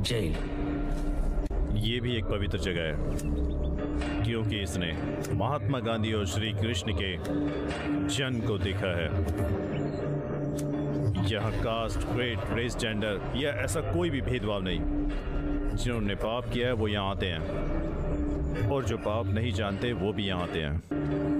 Jail. ये भी एक पवित्र जगह है क्योंकि इसने महात्मा गांधी और श्री कृष्ण के जन्म को देखा है। यहाँ कास्ट, क्रेड, रेस, जेंडर या ऐसा कोई भी भेदभाव नहीं। जिन्होंने पाप किया है वो यहाँ आते हैं और जो पाप नहीं जानते वो भी यहाँ आते हैं।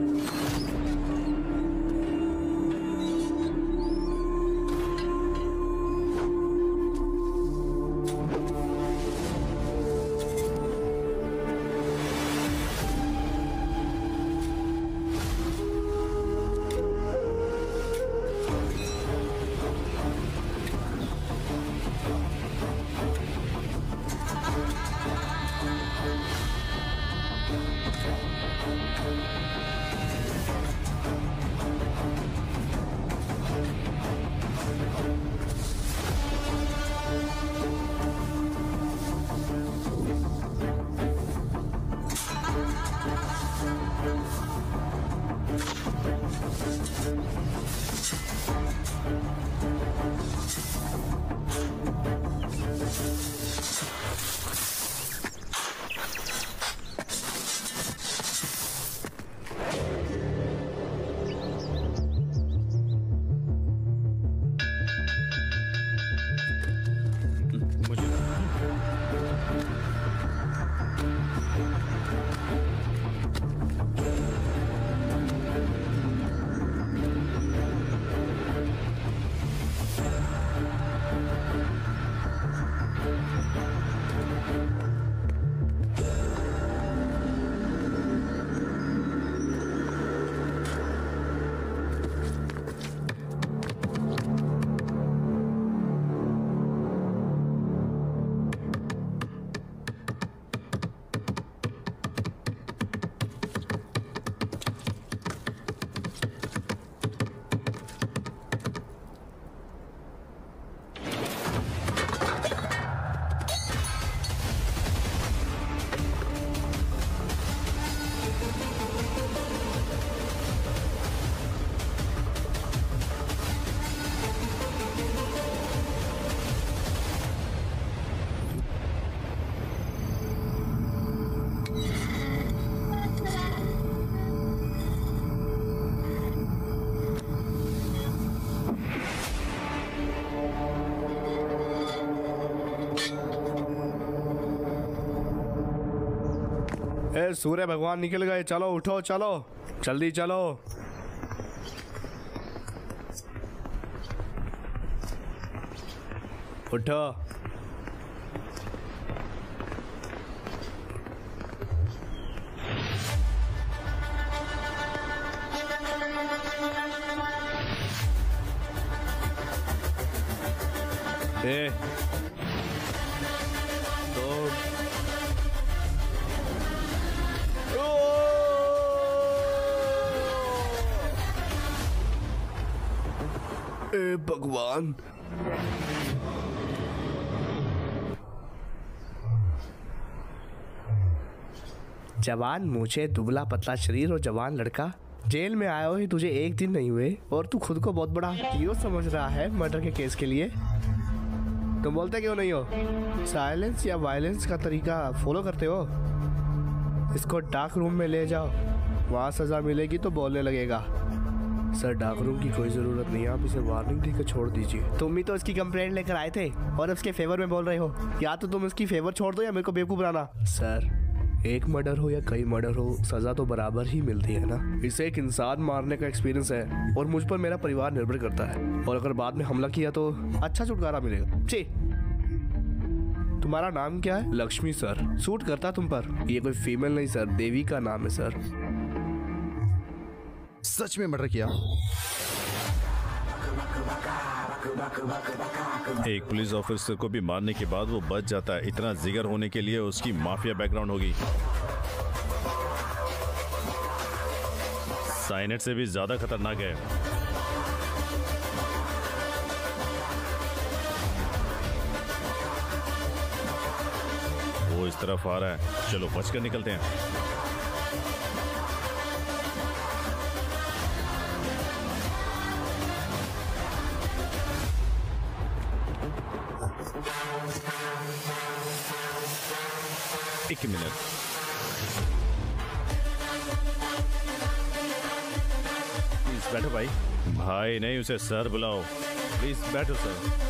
सूर्य भगवान निकल गए, चलो उठो, चलो जल्दी चलो। उठो। भगवान, जवान मुझे दुबला पतला शरीर और जवान लड़का, जेल में आए हुए तुझे एक दिन नहीं हुए और तू खुद को बहुत बड़ा हीरो समझ रहा है मर्डर के केस के लिए। तुम बोलते क्यों नहीं हो? साइलेंस या वायलेंस का तरीका फॉलो करते हो? इसको डार्क रूम में ले जाओ, वहाँ सजा मिलेगी तो बोलने लगेगा। सर, डार्क रूम की कोई जरूरत नहीं, आप इसे वार्निंग देकर छोड़ दीजिए। तुम ही तो इसकी कंप्लेंट लेकर आए थे और उसके फेवर में बोल रहे हो। या तो तुम इसकी फेवर छोड़ दो या मेरे को बेवकूफ बनाना। सर, एक मर्डर हो या कई मर्डर हो, सजा तो बराबर ही मिलती है ना। इसे एक इंसान मारने का एक्सपीरियंस है और मुझ पर मेरा परिवार निर्भर करता है, और अगर बाद में हमला किया तो अच्छा छुटकारा मिलेगा। जी, तुम्हारा नाम क्या है? लक्ष्मी सर। सूट करता तुम पर। ये कोई फीमेल नहीं सर, देवी का नाम है सर। सच में मर्डर किया? एक पुलिस ऑफिसर को भी मारने के बाद वो बच जाता है, इतना जिगर होने के लिए उसकी माफिया बैकग्राउंड होगी। साइनेट से भी ज्यादा खतरनाक है। वो इस तरफ आ रहा है, चलो बचकर निकलते हैं। एक मिनट। प्लीज बैठो भाई। भाई नहीं, उसे सर बुलाओ। प्लीज बैठो सर।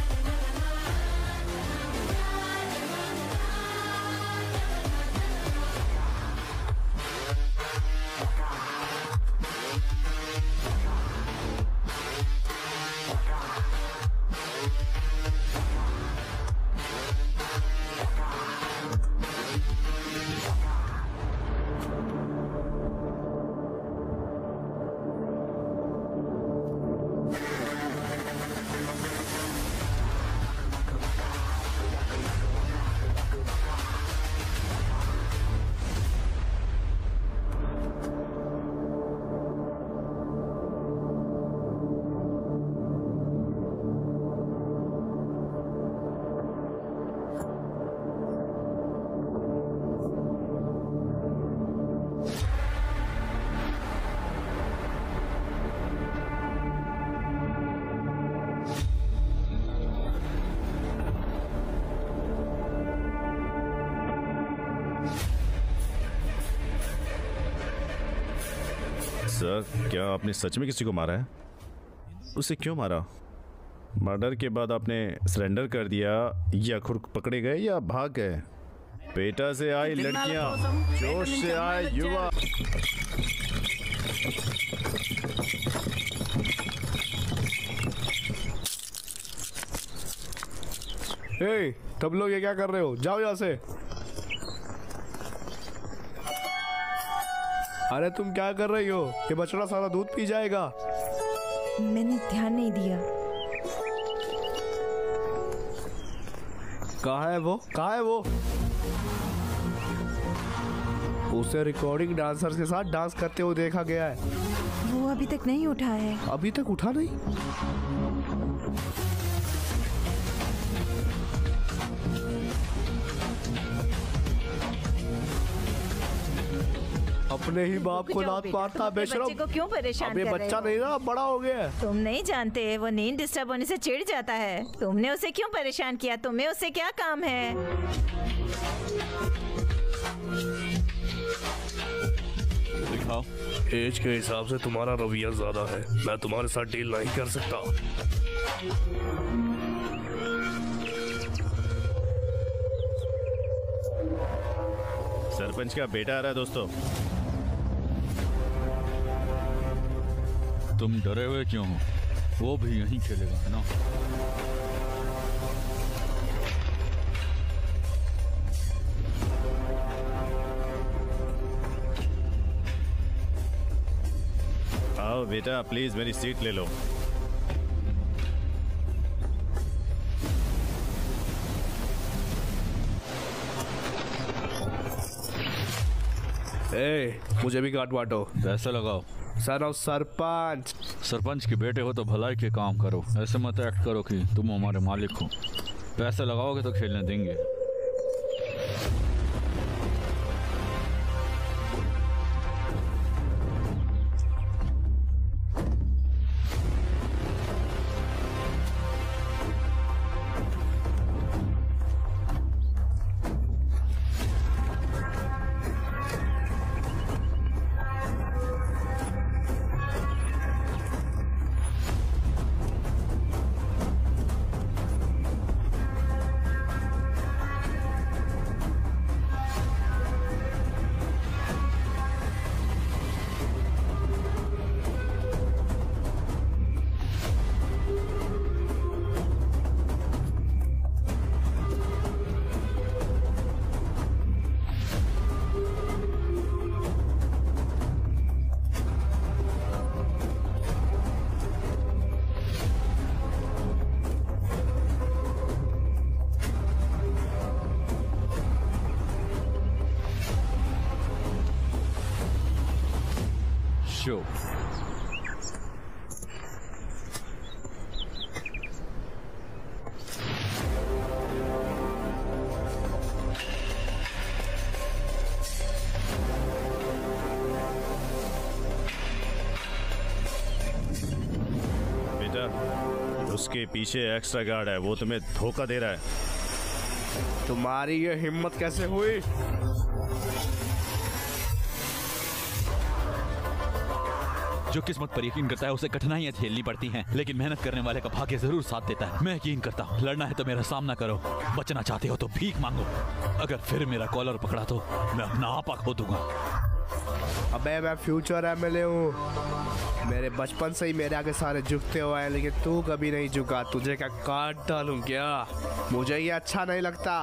सर, क्या आपने सच में किसी को मारा है? उसे क्यों मारा? मर्डर के बाद आपने सरेंडर कर दिया या खुद पकड़े गए या भाग गए? पेटा से आई लड़कियां, जोश से आए युवा। हे, तब लोग ये क्या कर रहे हो? जाओ यहाँ से। अरे तुम क्या कर रही हो? ये बछड़ा सारा दूध पी जाएगा। मैंने ध्यान नहीं दिया। कहाँ है वो? कहाँ है वो? उसे रिकॉर्डिंग डांसर्स के साथ डांस करते हुए देखा गया है। वो अभी तक नहीं उठा है। अभी तक उठा नहीं? अपने ही बाप को लात मारता बेशरम। बच्चे को क्यों परेशान कर रहे हो? बच्चा नहीं ना, बड़ा हो गया है। तुम नहीं जानते, वो नींद डिस्टर्ब होने से चिढ़ जाता है। तुमने उसे क्यों परेशान किया? तुम्हें उससे क्या काम है? दिखाओ। एज के हिसाब से तुम्हारा रवैया ज्यादा है। मैं तुम्हारे साथ डील नहीं कर सकता। सरपंच का बेटा आ रहा है दोस्तों। तुम डरे हुए क्यों हो? वो भी यहीं खेलेगा, है ना? आओ बेटा, प्लीज मेरी सीट ले लो। ए, मुझे भी काट बांटो। पैसे लगाओ। सर और सरपंच। सरपंच के बेटे हो तो भलाई के काम करो। ऐसे मत एक्ट करो कि तुम हमारे मालिक हो। पैसे लगाओगे तो खेलने देंगे। शो। बेटा, उसके पीछे एक्स्ट्रा गार्ड है, वो तुम्हें धोखा दे रहा है। तुम्हारी ये हिम्मत कैसे हुई? जो किस्मत पर यकीन करता है उसे कठिनाइयां झेलनी पड़ती हैं, लेकिन मेहनत करने वाले का भाग्य जरूर साथ देता है। मैं यकीन करता हूँ, लड़ना है तो मेरा सामना करो, बचना चाहते हो तो भीख मांगो। अगर फिर मेरा कॉलर पकड़ा तो मैं अपना आपा खो दूंगा। अबे मैं फ्यूचर एमएलए हूँ, मेरे बचपन से ही मेरे आगे सारे झुकते हुए हैं, लेकिन तू कभी नहीं झुका। तुझे क्या काट डालूं क्या? मुझे ये अच्छा नहीं लगता।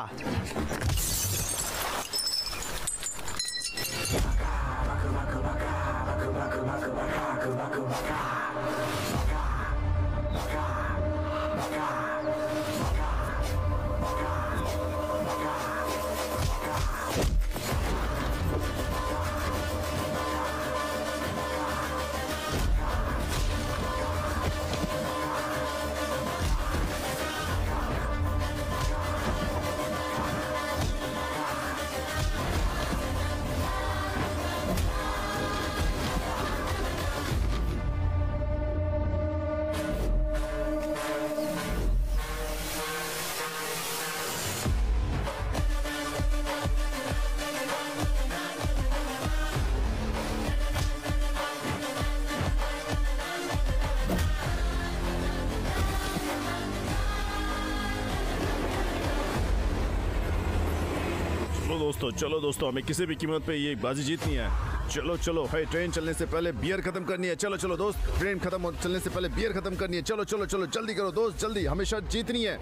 चलो दोस्तों, हमें किसी भी कीमत पे ये बाजी जीतनी है। चलो चलो, है ट्रेन चलने से पहले बियर खत्म करनी है। चलो चलो दोस्त, ट्रेन खत्म चलने से पहले बियर खत्म करनी है। चलो चलो चलो, जल्दी करो दोस्त, जल्दी, हमेशा जीतनी है।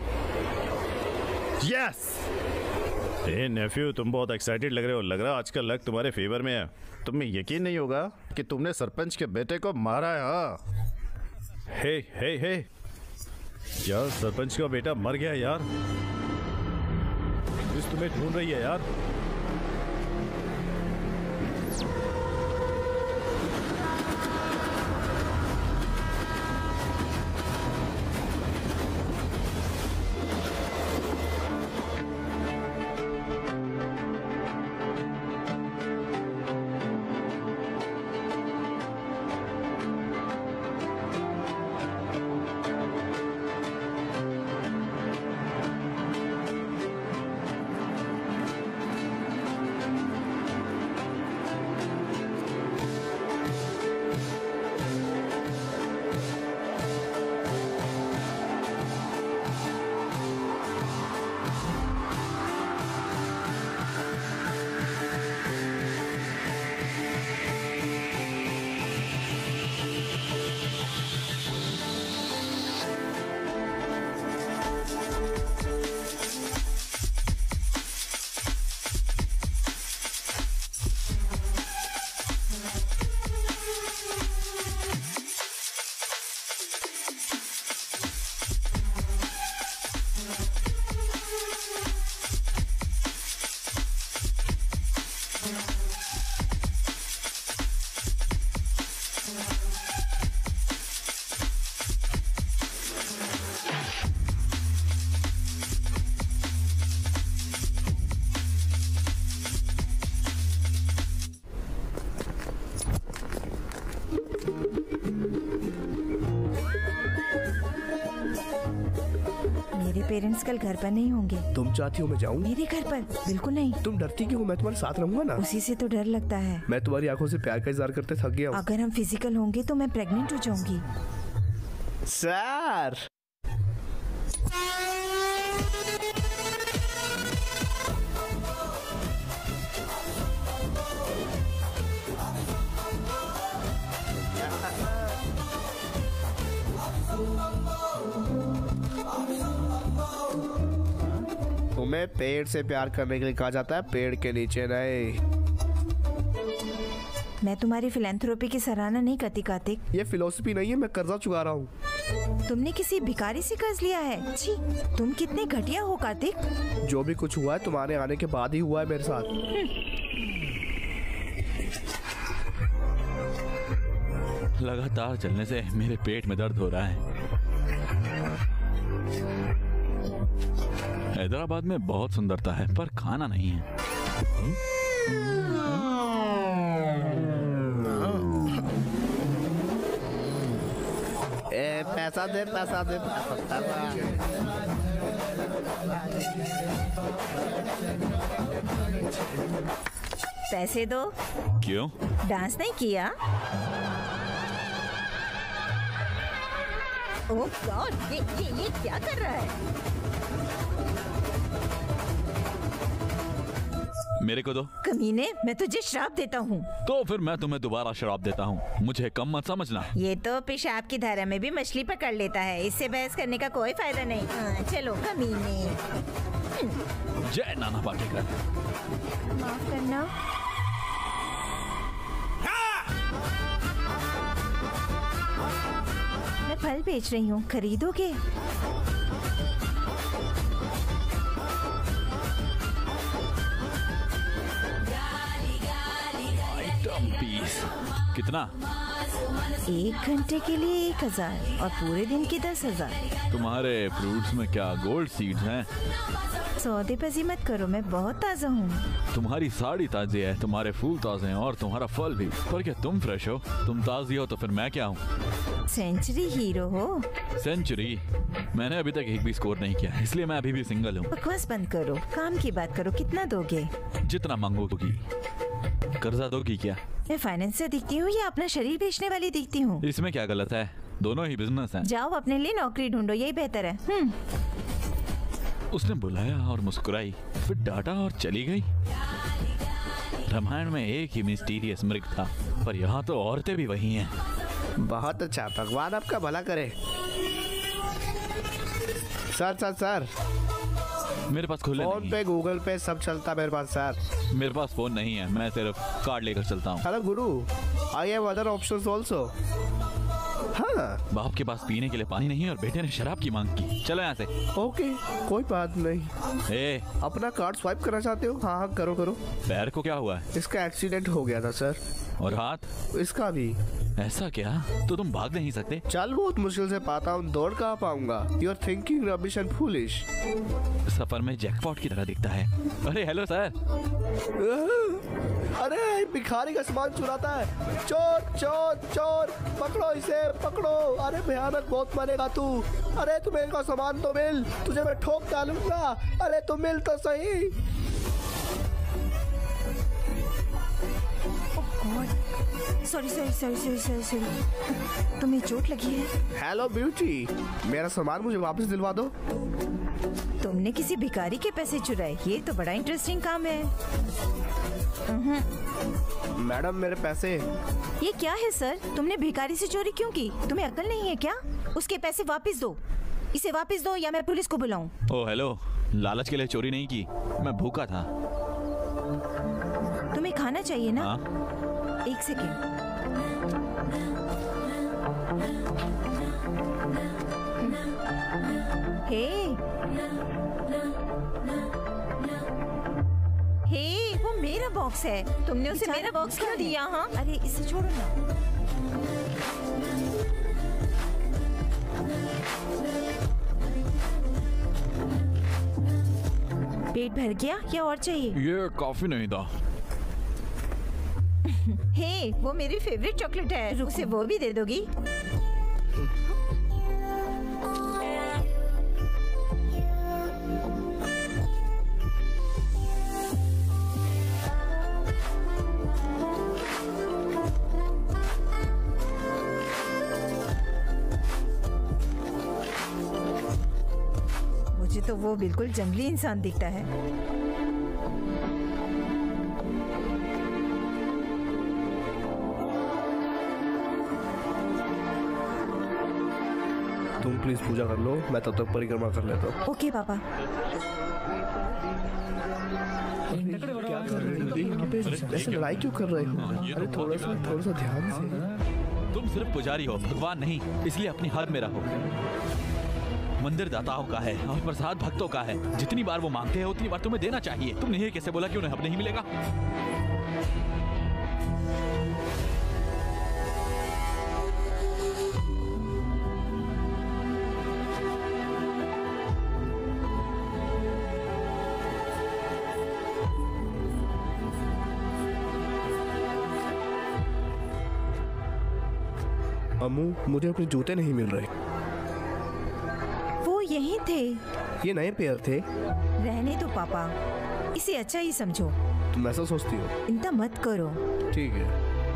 यस। ए नेफ्यू, तुम बहुत एक्साइटेड लग रहे हो। लग रहा है आज का लक तुम्हारे फेवर में है। तुम्हें यकीन नहीं होगा कि तुमने सरपंच के बेटे को मारा है। हाँ, हे हे हे यार, सरपंच का बेटा मर गया यार। पुलिस तुम्हें ढूंढ रही है यार। पेरेंट्स कल घर पर नहीं होंगे। तुम चाहती हो मैं जाऊँ? मेरे घर पर? बिल्कुल नहीं। तुम डरती क्यों? मैं तुम्हारे साथ रहूंगा ना। उसी से तो डर लगता है। मैं तुम्हारी आंखों से प्यार का इज़हार करते थक गया हूँ। अगर हम फिजिकल होंगे तो मैं प्रेग्नेंट हो जाऊंगी। सर, तुम्हें पेड़ से प्यार करने के लिए कहा जाता है, पेड़ के नीचे नहीं। मैं तुम्हारी फिलैंथ्रोपी की सराहना नहीं करती कार्तिक। ये फिलोसफी नहीं है, मैं कर्जा चुका रहा हूँ। तुमने किसी भिखारी से कर्ज लिया है? छी, तुम कितने घटिया हो कार्तिक। जो भी कुछ हुआ है तुम्हारे आने के बाद ही हुआ है मेरे साथ। लगातार चलने से मेरे पेट में दर्द हो रहा है। हैदराबाद में बहुत सुंदरता है पर खाना नहीं है। पैसा दे, पैसा दे, पैसा। पैसे दो। क्यों? डांस नहीं किया? ओह गॉड, ये क्या कर रहा है? मेरे को दो। कमीने, मैं तुझे श्राप देता हूँ। तो फिर मैं तुम्हें दोबारा शराब देता हूँ, मुझे कम मत समझना। ये तो पेशाब की धारा में भी मछली पकड़ लेता है, इससे बहस करने का कोई फायदा नहीं। हाँ, चलो कमीने। जय नाना पाटेकर। माफ करना। मैं फल बेच रही हूँ, खरीदोगे? कितना? 1 घंटे के लिए 1000 और पूरे दिन की 10,000। तुम्हारे फ्रूट्स में क्या गोल्ड सीड्स हैं? सौदेबाजी मत करो, मैं बहुत ताज़ा हूँ। तुम्हारी साड़ी ताजी है, तुम्हारे फूल ताजे हैं और तुम्हारा फल भी। पर क्या तुम फ्रेश हो? तुम ताजी हो तो फिर मैं क्या हूँ? सेंचुरी हीरो हो। सेंचुरी? मैंने अभी तक एक भी स्कोर नहीं किया, इसलिए मैं अभी भी सिंगल हूँ। बकवास बंद करो, काम की बात करो। कितना दोगे? जितना मांगोगी। कर्जा दोगी क्या? मैं फाइनेंस से दिखती हूँ या अपना शरीर बेचने वाली दिखती हूँ? इसमें क्या गलत है? दोनों ही बिजनेस हैं। जाओ अपने लिए नौकरी ढूंढो, यही बेहतर है। उसने बुलाया और मुस्कुराई, फिर डांटा और चली गई। रामायण में एक ही मिस्टीरियस मृग था, पर यहाँ तो औरतें भी वही हैं। बहुत अच्छा, भगवान आपका भला करे। सर सर सर, मेरे पास खुले फोन नहीं। पे गूगल पे सब चलता मेरे पास सर। मेरे पास फोन नहीं है, मैं सिर्फ कार्ड लेकर चलता हूँ। हेलो गुरु, I have other options also. हाँ, बाप के पास पीने के लिए पानी नहीं है और बेटे ने शराब की मांग की। चलो यहाँ से। ओके, कोई बात नहीं। ए, अपना कार्ड स्वाइप करना चाहते हो? हाँ हाँ, करो करो। पैर को क्या हुआ है? इसका एक्सीडेंट हो गया था सर। और हाथ? इसका भी। ऐसा क्या? तो तुम भाग नहीं सकते? चल बहुत मुश्किल से पाता हूँ, दौड़ कहाँ पाऊंगा। You are thinking rubbish and foolish. सफर में जैकपॉट की तरह दिखता है। अरे हेलो सर। अरे भिखारी का सामान चुराता है। चोर चोर चोर, पकड़ो इसे पकड़ो। अरे भयानक, बहुत मरेगा तू। अरे तू मेरे का सामान तो मिल, तुझे मैं ठोक डालूंगा। अरे तू मिल तो सही। Sorry sorry sorry sorry sorry sorry, तुम्हें चोट लगी है? हेलो ब्यूटी, मेरा सामान मुझे वापस दिलवा दो। तुमने किसी भिखारी के पैसे चुराए? ये तो बड़ा इंटरेस्टिंग काम है। मैडम मेरे पैसे। ये क्या है सर, तुमने भिखारी से चोरी क्यों की? तुम्हें अकल नहीं है क्या? उसके पैसे वापस दो, इसे वापस दो या मैं पुलिस को बुलाऊं। ओ हेलो, लालच के लिए चोरी नहीं की, मैं भूखा था। तुम्हें खाना चाहिए ना? हाँ? 1 सेकेंड। हे, वो मेरा बॉक्स है, तुमने उसे मेरा बॉक्स क्यों दिया? हाँ, अरे इसे छोड़ो ना। पेट भर गया या और चाहिए? ये काफी नहीं था। हे, वो मेरी फेवरेट चॉकलेट है, उसे वो भी दे दोगी? मुझे तो वो बिल्कुल जंगली इंसान दिखता है। तुम प्लीज पूजा कर लो, मैं तब तक परिक्रमा कर लेता हूँ। ओके पापा। ऐसे लड़ाई क्यों कर रहे हो? अरे थोड़ा सा ध्यान से। तुम सिर्फ पुजारी हो, भगवान नहीं, इसलिए अपनी हद में रहो। मंदिर दाताओं का है और प्रसाद भक्तों का है। जितनी बार वो मांगते हैं उतनी बार तुम्हें देना चाहिए। तुमने ये कैसे बोला कि उन्हें अब नहीं मिलेगा? अम्मू, मुझे अपने जूते नहीं मिल रहे। वो ये नहीं थे। ये नए पेयर थे। रहने दो पापा, इसे अच्छा ही समझो। तुम ऐसा सोचती हो? चिंता मत करो। ठीक है।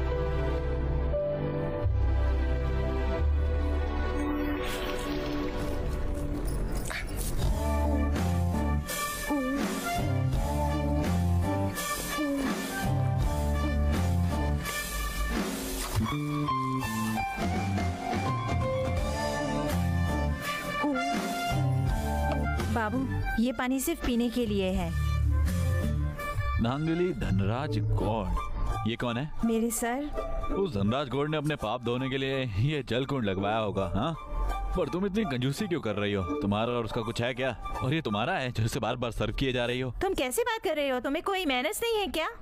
बाबू, ये पानी सिर्फ पीने के लिए है। नांगली धनराज गौड़, ये कौन है? मेरे सर। उस धनराज गौड़ ने अपने पाप धोने के लिए ये जल कुंड लगवाया होगा। हाँ, पर तुम इतनी कंजूसी क्यों कर रही हो? तुम्हारा और उसका कुछ है क्या? और ये तुम्हारा है जो इसे बार बार सर्व किए जा रही हो? तुम कैसे बात कर रहे हो? तुम्हें कोई मैनर्स नहीं है क्या?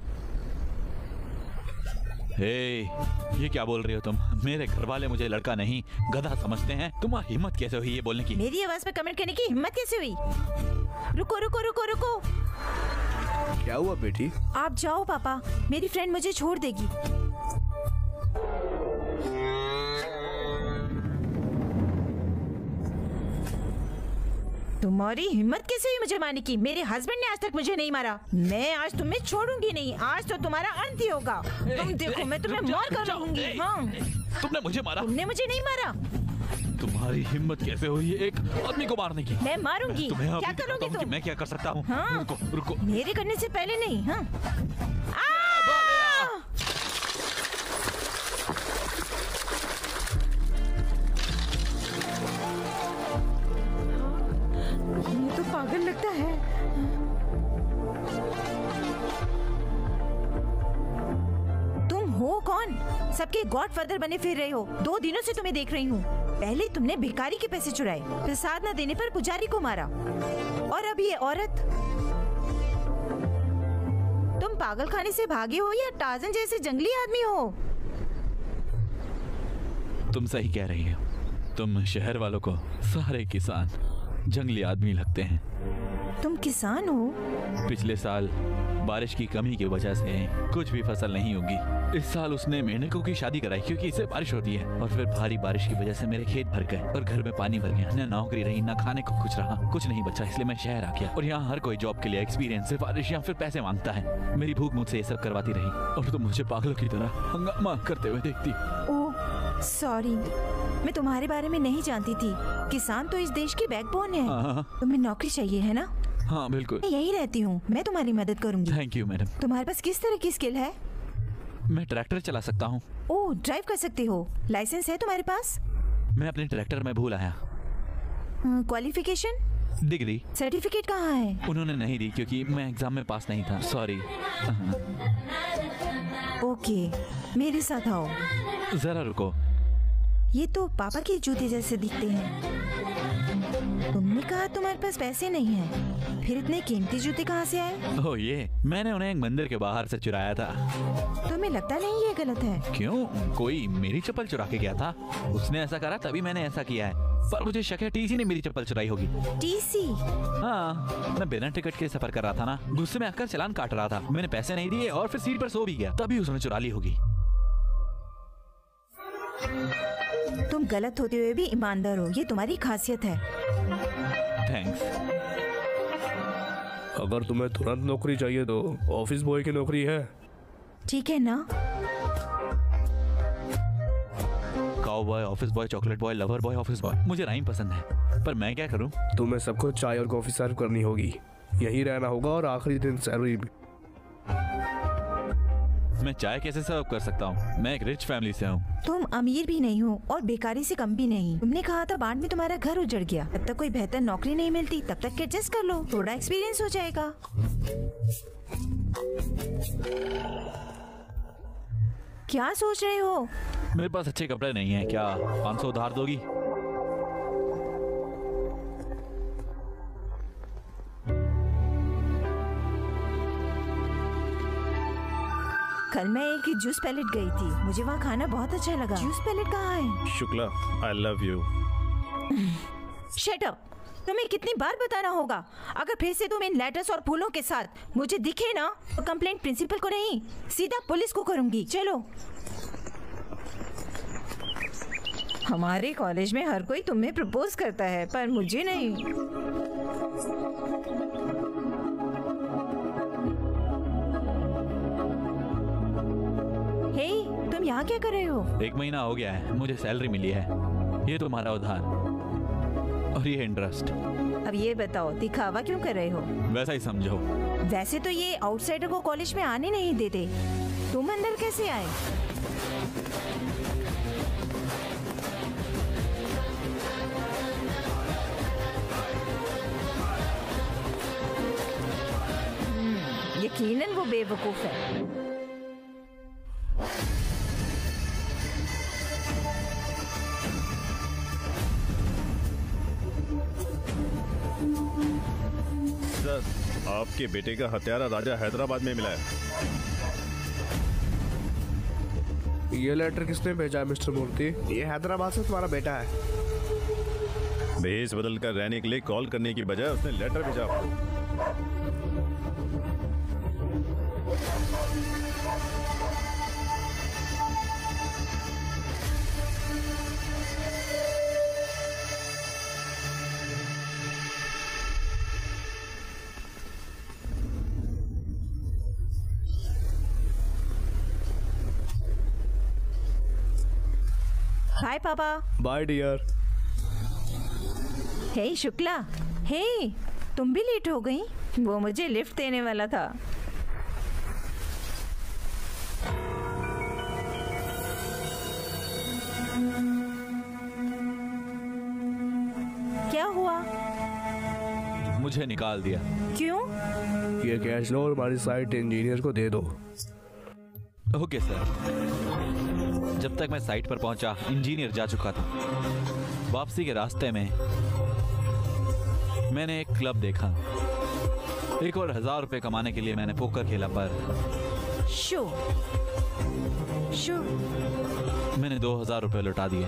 हे, ये क्या बोल रही हो तुम? मेरे घर वाले मुझे लड़का नहीं गधा समझते हैं। तुम्हारी हिम्मत कैसे हुई ये बोलने की? मेरी आवाज पे कमेंट करने की हिम्मत कैसे हुई? रुको रुको रुको रुको। क्या हुआ बेटी? आप जाओ पापा, मेरी फ्रेंड मुझे छोड़ देगी। तुम्हारी हिम्मत कैसे हुई मुझे मारने की? मेरे हस्बैंड ने आज तक मुझे नहीं मारा। मैं आज तुम्हें छोड़ूंगी नहीं। आज तो तुम्हारा अंत ही होगा। तुम देखो, मैं तुम्हें मार कर रहूंगी। हाँ, तुमने मुझे मारा? तुमने मुझे नहीं मारा। तुम्हारी हिम्मत कैसे हुई एक आदमी को मारने की? मैं मारूंगी। क्या करोगी तुम? मैं क्या कर सकता हूँ? हाँ, रुको रुको। मेरे करने से पहले नहीं। हाँ, ये तो पागल लगता है। तुम हो कौन? सबके गॉडफादर बने फिर रहे हो। 2 दिनों से तुम्हें देख रही हूँ। पहले तुमने भिखारी के पैसे चुराए, प्रसाद न देने पर पुजारी को मारा, और अब ये औरत। तुम पागल खाने से भागे हो या टार्ज़न जैसे जंगली आदमी हो? तुम सही कह रही हो। तुम शहर वालों को सारे किसान जंगली आदमी लगते हैं। तुम किसान हो? पिछले साल बारिश की कमी की वजह से कुछ भी फसल नहीं होगी। इस साल उसने मेंढकों की शादी कराई क्योंकि इससे बारिश होती है, और फिर भारी बारिश की वजह से मेरे खेत भर गए और घर में पानी भर गया। न नौकरी रही, न खाने को कुछ रहा, कुछ नहीं बचा। इसलिए मैं शहर आ गया, और यहाँ हर कोई जॉब के लिए एक्सपीरियंस, सिफारिश या फिर पैसे मांगता है। मेरी भूख मुझसे ये सब करवाती रही, और तुम मुझे पागलों की तरह हंगामा करते हुए देखती। ओह सॉरी, मैं तुम्हारे बारे में नहीं जानती थी। किसान तो इस देश की बैकबोन है। तुम्हें नौकरी चाहिए है ना? हाँ बिल्कुल। मैं यही रहती हूँ, मैं तुम्हारी मदद करूंगी। Thank you madam. तुम्हारे पास किस तरह की स्किल है? मैं ट्रैक्टर चला सकता हूँ। ओह, ड्राइव कर सकते हो? लाइसेंस है तुम्हारे पास? मैं अपने ट्रैक्टर में भूल आया। क्वालिफिकेशन? डिग्री। सर्टिफिकेट कहाँ है? उन्होंने नहीं दी क्योंकि मैं एग्जाम में पास नहीं था। सॉरी। ओके, मेरे साथ आओ। जरा रुको। ये तो पापा के जूते जैसे दिखते हैं। तुमने कहा तुम्हारे पास पैसे नहीं हैं, फिर इतने कीमती जूते कहाँ से आए? ओह ये, मैंने उन्हें एक मंदिर के बाहर से चुराया था। तुम्हें लगता नहीं ये गलत है? क्यों? कोई मेरी चप्पल चुरा के गया था। उसने ऐसा करा तभी मैंने ऐसा किया है। पर मुझे शक है टीसी ने मेरी चप्पल चुराई होगी। टीसी? हाँ, मैं बिना टिकट के सफर कर रहा था ना, गुस्से में आकर चालान काट रहा था। मैंने पैसे नहीं दिए और फिर सीट पर सो भी गया, तभी उसने चुरा ली होगी। तुम गलत होते हुए भी ईमानदार हो, ये तुम्हारी खासियत है। थैंक्स। अगर तुम्हें तुरंत नौकरी चाहिए तो ऑफिस बॉय की नौकरी है। ठीक है ना? Cowboy, office boy, chocolate boy, lover boy, office boy, मुझे राइम पसंद है, पर मैं क्या करूं? तुम्हें सबको चाय और कॉफी सर्व करनी होगी, यहीं रहना होगा, और आखिरी दिन सैलरी भी। मैं चाय कैसे सर्व कर सकता हूँ? मैं एक रिच फैमिली से हूँ। तुम अमीर भी नहीं हो और बेकारी से कम भी नहीं। तुमने कहा था बाद में तुम्हारा घर उजड़ गया। जब तक कोई बेहतर नौकरी नहीं मिलती तब तक एडजस्ट कर लो, थोड़ा एक्सपीरियंस हो जाएगा। क्या सोच रहे हो? मेरे पास अच्छे कपड़े नहीं है, क्या 500 उधार दोगी? कल मैं एक जूस पैलेट गई थी, मुझे वहाँ खाना बहुत अच्छा लगा। जूस पैलेट कहाँ है? Shukla, I love you. Shut up! तुम्हें कितनी बार बताना होगा? अगर फिर से तुम इन लेटर्स और फूलों के साथ मुझे दिखे ना, तो कंप्लेंट प्रिंसिपल को नहीं, सीधा पुलिस को करूंगी। चलो। हमारे कॉलेज में हर कोई तुम्हें प्रपोज करता है, पर मुझे नहीं। हे, तुम यहाँ क्या कर रहे हो? 1 महीना हो गया है, मुझे सैलरी मिली है। ये तुम्हारा उधार और ये इंटरेस्ट। अब ये बताओ, दिखावा क्यों कर रहे हो? वैसा ही समझो। वैसे तो ये आउटसाइडर को कॉलेज में आने नहीं देते, तुम अंदर कैसे आए? यकीनन वो बेवकूफ है। सर, आपके बेटे का हत्यारा राजा हैदराबाद में मिला है। ये लेटर किसने भेजा है मिस्टर मूर्ति? ये हैदराबाद से तुम्हारा बेटा है। भेस बदल कर रहने के लिए कॉल करने की बजाय उसने लेटर भेजा आपको। हाय पापा। Bye dear. Hey Shukla, hey तुम भी लेट हो गई? वो मुझे लिफ्ट देने वाला था। क्या हुआ? मुझे निकाल दिया। क्यों? ये कैश लो और हमारी साइट इंजीनियर को दे दो। Okay sir. जब तक मैं साइट पर पहुंचा, इंजीनियर जा चुका था। वापसी के रास्ते में मैंने एक क्लब देखा। एक और 1000 रुपए कमाने के लिए मैंने पोकर खेला, पर शो मैंने 2000 रुपए लौटा दिए।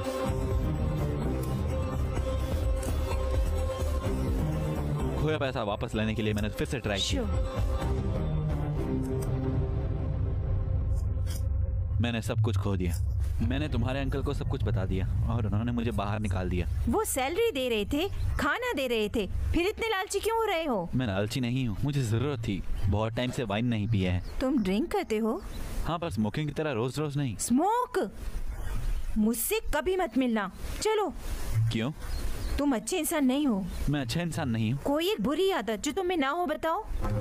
खोया पैसा वापस लेने के लिए मैंने फिर से ट्राई किया। मैंने सब कुछ खो दिया। मैंने तुम्हारे अंकल को सब कुछ बता दिया और उन्होंने मुझे बाहर निकाल दिया। वो सैलरी दे रहे थे, खाना दे रहे थे, फिर इतने लालची क्यों हो रहे हो? मैं लालची नहीं हूँ, मुझे जरूरत थी। बहुत टाइम से वाइन नहीं पिया है। तुम ड्रिंक करते हो? हाँ, पर स्मोकिंग की तरह रोज रोज नहीं। स्मोक? मुझसे कभी मत मिलना। चलो। क्यों? तुम अच्छे इंसान नहीं हो। मैं अच्छा इंसान नहीं हूँ। कोई एक बुरी आदत जो तुम में ना हो बताओ।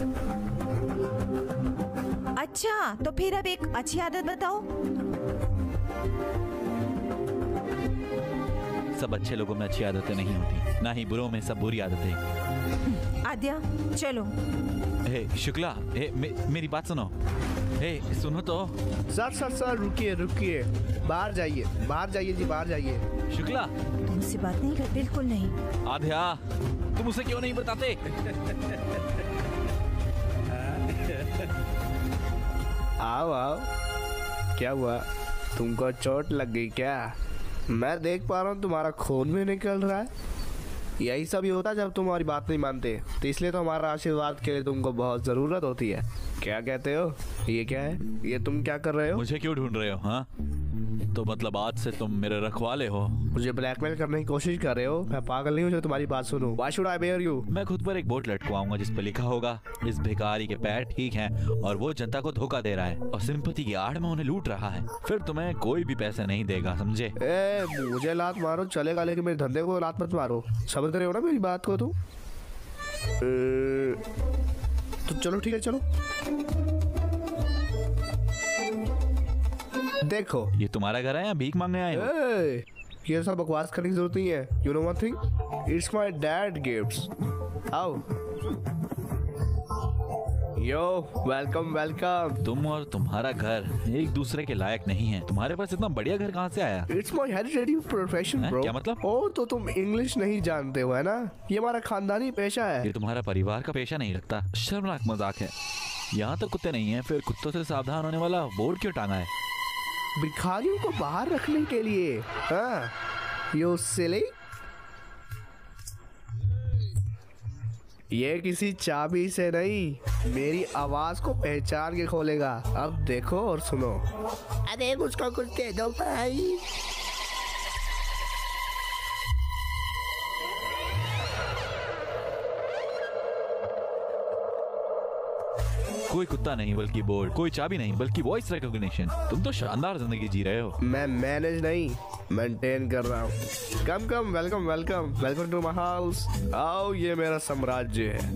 अच्छा, तो फिर अब एक अच्छी आदत बताओ। सब अच्छे लोगों में अच्छी आदतें नहीं होती, ना ही बुरों में सब बुरी आदतें। आद्या, चलो। हे शुक्ला, हे मेरी बात सुनो। हे सुनो तो। सर रुकिए रुकिए, बाहर जाइए जी, बाहर जाइए। शुक्ला, तुमसे बात नहीं कर, बिल्कुल नहीं। आध्या, तुम उसे क्यों नहीं बताते? आओ। क्या हुआ? तुमको चोट लग गई क्या? मैं देख पा रहा हूँ तुम्हारा खून भी निकल रहा है। यही सब ही होता है जब तुम हमारी बात नहीं मानते, तो इसलिए तो हमारा आशीर्वाद के लिए तुमको बहुत जरूरत होती है। क्या कहते हो? ये क्या है? ये तुम क्या कर रहे हो? मुझे क्यों ढूंढ रहे हो? हाँ, तो मतलब आज से तुम मेरे रखवाले हो? मुझे ब्लैकमेल करने की कोशिश कर रहे हो? मैं पागल नहीं हूँ जो तुम्हारी बात सुनूं। Why should I bear you? मैं खुद पर एक बोर्ड लटकवाऊंगा जिस पर लिखा होगा, इस भिखारी के पैर ठीक हैं और वो जनता को धोखा दे रहा है और सिंपैथी की आड़ में उन्हें लूट रहा है। फिर तुम्हें कोई भी पैसे नहीं देगा, समझे? मुझे लात मारो चलेगा, लेकिन मेरे धंधे को लात मत मारो। समझ रहे हो ना मेरी बात को? तो चलो ठीक है, चलो। देखो, ये तुम्हारा घर है या भीख मांगने आए हो? ये सब बकवास करने की जरूरत नहीं है। You know one thing, it's my dad gifts. आओ। Yo, welcome. तुम और तुम्हारा घर एक दूसरे के लायक नहीं है। तुम्हारे पास इतना बढ़िया घर कहाँ से आया? It's my hereditary profession bro. क्या मतलब? ओ, तो तुम इंग्लिश नहीं जानते हो, है ना? ये हमारा खानदानी पेशा है। ये तुम्हारा परिवार का पेशा नहीं लगता, शर्मनाक मजाक है। यहाँ तो कुत्ते नहीं है, फिर कुत्तों से सावधान होने वाला बोर्ड क्यों टांगा है? भिखारियों को बाहर रखने के लिए। हाँ, यू सिली। ये किसी चाबी से नहीं, मेरी आवाज को पहचान के खोलेगा। अब देखो और सुनो। अरे मुझको कुछ दे दो भाई। कोई कुत्ता नहीं बल्कि बोर्ड, कोई चाबी नहीं बल्कि वॉइस रिकॉग्निशन। तुम तो शानदार जिंदगी जी रहे हो। मैं मैनेज नहीं मेंटेन कर रहा हूँ। Come come, welcome welcome welcome to my house. आओ, ये मेरा साम्राज्य है।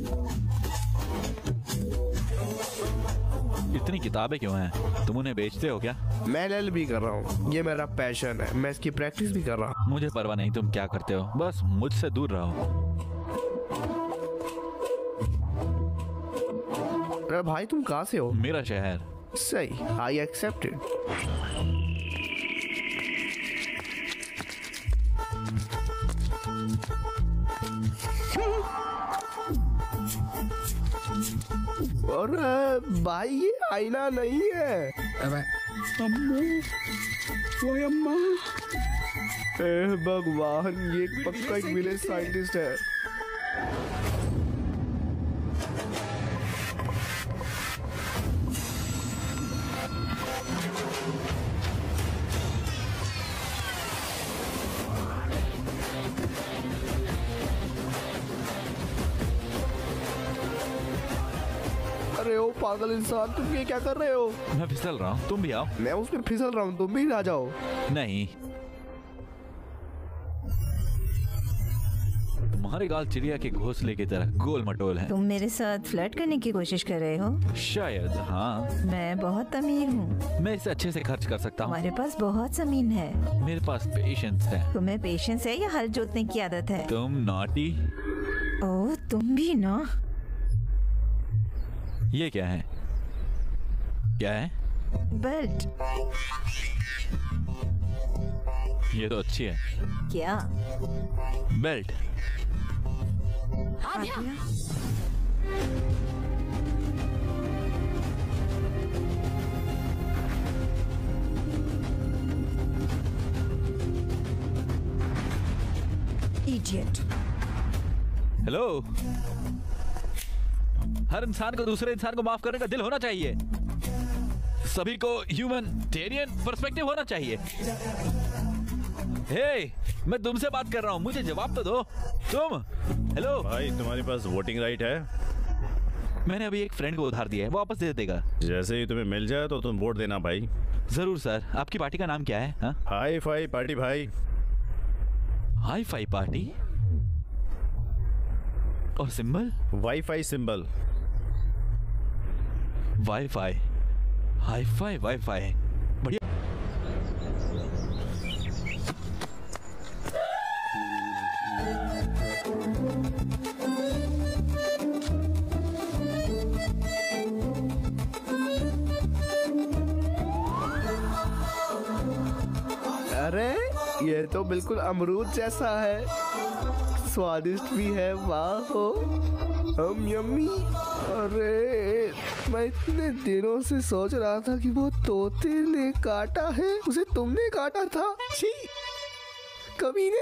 इतनी किताबें क्यों हैं? तुम उन्हें बेचते हो क्या? मैं LLB कर रहा हूँ, ये मेरा पैशन है। मैं इसकी प्रैक्टिस भी कर रहा हूँ। मुझे परवाह नहीं तुम क्या करते हो, बस मुझसे दूर रहो। अरे भाई, तुम कहाँ से हो? मेरा शहर। सही, आई एक्सेप्टेड। और भाई, ये आईना नहीं है। अम्मू, वो अम्मा। भगवान, ये पक्का एक विलेज साइंटिस्ट है। अरे ओ पागल इंसान, तुम ये क्या कर रहे हो? मैं फिसल रहा हूँ, तुम भी आओ। मैं उसमें फिसल रहा हूँ, तुम भी आ जाओ। नहीं, तुम्हारे गाल चिड़िया के घोंसले की तरह गोल मटोल है। तुम मेरे साथ फ्लर्ट करने की कोशिश कर रहे हो? शायद, हाँ। मैं बहुत अमीर हूँ। मैं इसे अच्छे से खर्च कर सकता हूँ। हमारे पास बहुत जमीन है। मेरे पास पेशेंस है। तुम्हें पेशेंस है या हल जोतने की आदत है? तुम नॉटी। ओह, तुम भी ना। ये क्या है? क्या है? बेल्ट। ये तो अच्छी है। क्या? बेल्ट। आ गया? Idiot. हेलो। हर इंसान को दूसरे इंसान को माफ करने का दिल होना चाहिए। सभी को ह्यूमैनिटेरियन पर्सपेक्टिव होना चाहिए। हे, मैं तुमसे बात कर रहा हूँ, मुझे जवाब तो दो। तुम, हेलो भाई, तुम्हारे पास वोटिंग राइट है? मैंने अभी एक फ्रेंड को उधार दिया है, वो वापस दे देगा। जैसे ही तुम्हें मिल जाए तो तुम वोट देना भाई। जरूर सर। आपकी पार्टी का नाम क्या है? हाँ? हाई फाई पार्टी भाई। Hi fi party? और symbol? Wifi symbol. Wifi, hi fi wifi, बढ़िया। अरे, ये तो बिल्कुल अमरूद जैसा है। स्वादिष्ट भी है। वाह हो, यम्मी। अरे, मैं इतने दिनों से सोच रहा था कि वो तोते ने काटा है, उसे तुमने काटा था। छी, कमीने।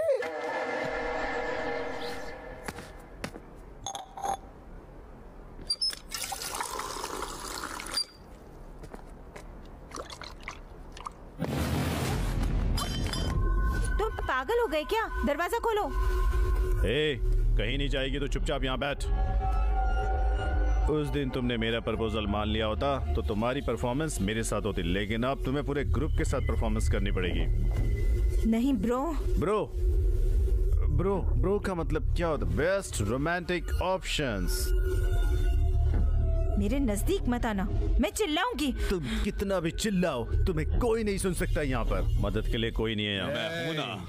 तुम पागल हो गए क्या? दरवाजा खोलो। ए, कहीं नहीं जाएगी तो चुपचाप यहाँ बैठ। उस दिन तुमने मेरा प्रपोजल मान लिया होता तो तुम्हारी परफॉर्मेंस मेरे साथ होती, लेकिन अब तुम्हें पूरे ग्रुप के साथ परफॉर्मेंस करनी पड़ेगी। नहीं ब्रो। ब्रो ब्रो ब्रो का मतलब क्या होता है? Best romantic options. मेरे नजदीक मत आना, मैं चिल्लाऊंगी। तुम कितना भी चिल्लाओ, तुम्हें कोई नहीं सुन सकता यहाँ पर। मदद के लिए कोई नहीं है यहाँ। मैं हूं ना।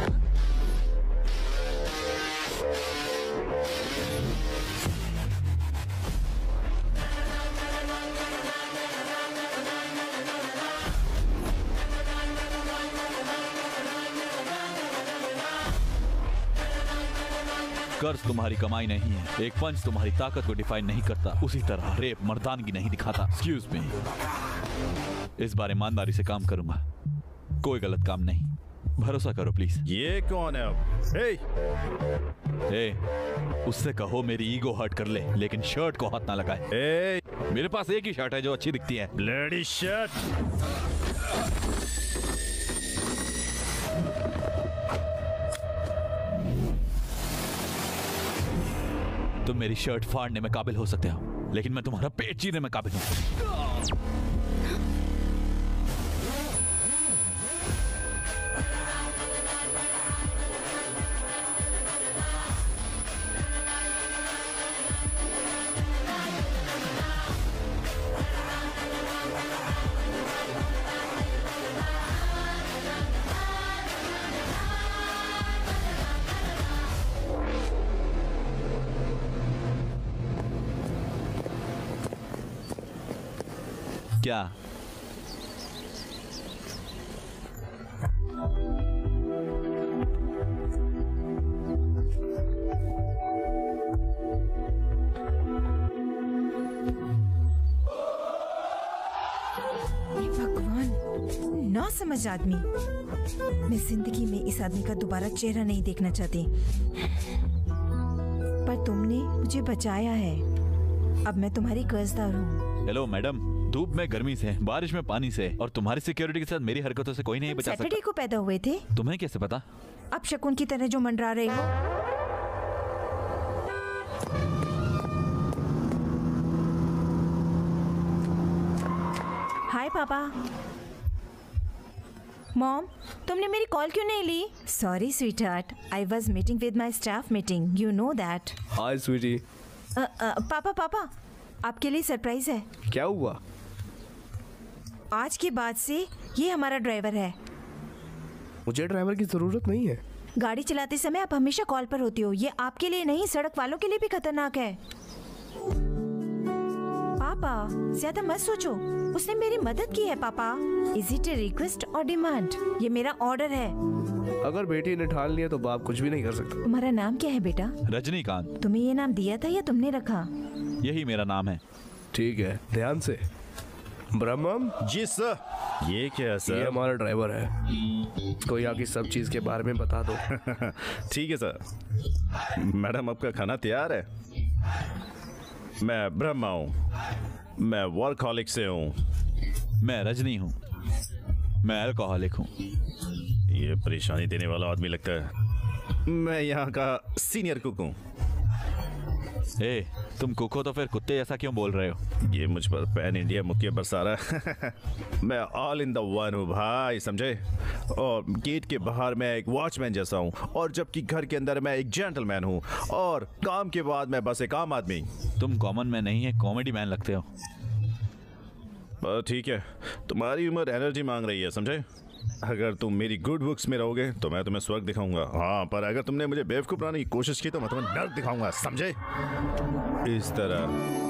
कर्ज तुम्हारी कमाई नहीं है, एक पंच तुम्हारी ताकत को डिफाइन नहीं करता, उसी तरह रेप मर्दानगी नहीं दिखाता। एक्सक्यूज मी, इस बार ईमानदारी से काम करूंगा, कोई गलत काम नहीं, भरोसा करो प्लीज। ये कौन है अब? ए, उससे कहो मेरी ईगो हर्ट कर ले, लेकिन शर्ट को हाथ ना लगाए। ए, मेरे पास एक ही शर्ट है जो अच्छी दिखती है। Bloody shirt. तुम मेरी शर्ट फाड़ने में काबिल हो सकते हो। लेकिन मैं तुम्हारा पेट चीरने में काबिल हूं। क्या भगवान, ना समझ आदमी। मैं जिंदगी में इस आदमी का दोबारा चेहरा नहीं देखना चाहती, पर तुमने मुझे बचाया है। अब मैं तुम्हारी कर्जदार हूँ। हेलो मैडम, धूप में गर्मी से, बारिश में पानी से, और तुम्हारी सिक्योरिटी के साथ मेरी हरकतों से कोई नहीं बचा सकता। सैटरडे को पैदा हुए थे? तुम्हें कैसे पता? अब शकुन की तरह जो मंडरा रहे हो। हाय पापा। मॉम, तुमने मेरी कॉल क्यों नहीं ली? Sorry sweetheart, I was meeting with my staff meeting, you know that. Hi sweetie. पापा, आपके लिए सरप्राइज है। क्या हुआ? आज के बाद से ये हमारा ड्राइवर है। मुझे ड्राइवर की जरूरत नहीं है। गाड़ी चलाते समय आप हमेशा कॉल पर होती हो। ये आपके लिए नहीं, सड़क वालों के लिए भी खतरनाक है। पापा, ज्यादा मत सोचो, उसने मेरी मदद की है। पापा, इज इट ए रिक्वेस्ट और डिमांड? ये मेरा ऑर्डर है। अगर बेटी ने ठान लिया तो बाप कुछ भी नहीं कर सकता। तुम्हारा नाम क्या है बेटा? रजनीकांत। तुम्हें ये नाम दिया था या तुमने रखा? यही मेरा नाम है। ठीक है, ध्यान से। ब्रह्मम जी सर। ये क्या है ये सर? हमारा ड्राइवर है, कोई आगे सब चीज के बारे में बता दो। ठीक है सर। मैडम, आपका खाना तैयार है? मैं ब्रह्मा हूँ, मैं वर्कहॉलिक से हूँ। मैं रजनी हूँ, मैं अल्कोहलिक हूँ। ये परेशानी देने वाला आदमी लगता है। मैं यहाँ का सीनियर कुक हूँ। ए, तुम कुक हो तो फिर कुत्ते जैसा क्यों बोल रहे हो? ये मुझ पर पैन इंडिया मुक्के बरसा रहा है। मैं ऑल इन द वन हूँ भाई, समझे? और गेट के बाहर मैं एक वॉचमैन जैसा हूँ, और जबकि घर के अंदर मैं एक जेंटलमैन हूँ, और काम के बाद मैं बस एक आम आदमी। तुम कॉमन मैन नहीं है, कॉमेडी मैन लगते हो। ठीक है, तुम्हारी उम्र एनर्जी मांग रही है, समझे? अगर तुम मेरी गुड बुक्स में रहोगे तो मैं तुम्हें स्वर्ग दिखाऊंगा। हाँ, पर अगर तुमने मुझे बेवकूफ बनाने की कोशिश की तो मैं तुम्हें नर्क दिखाऊंगा, समझे? इस तरह।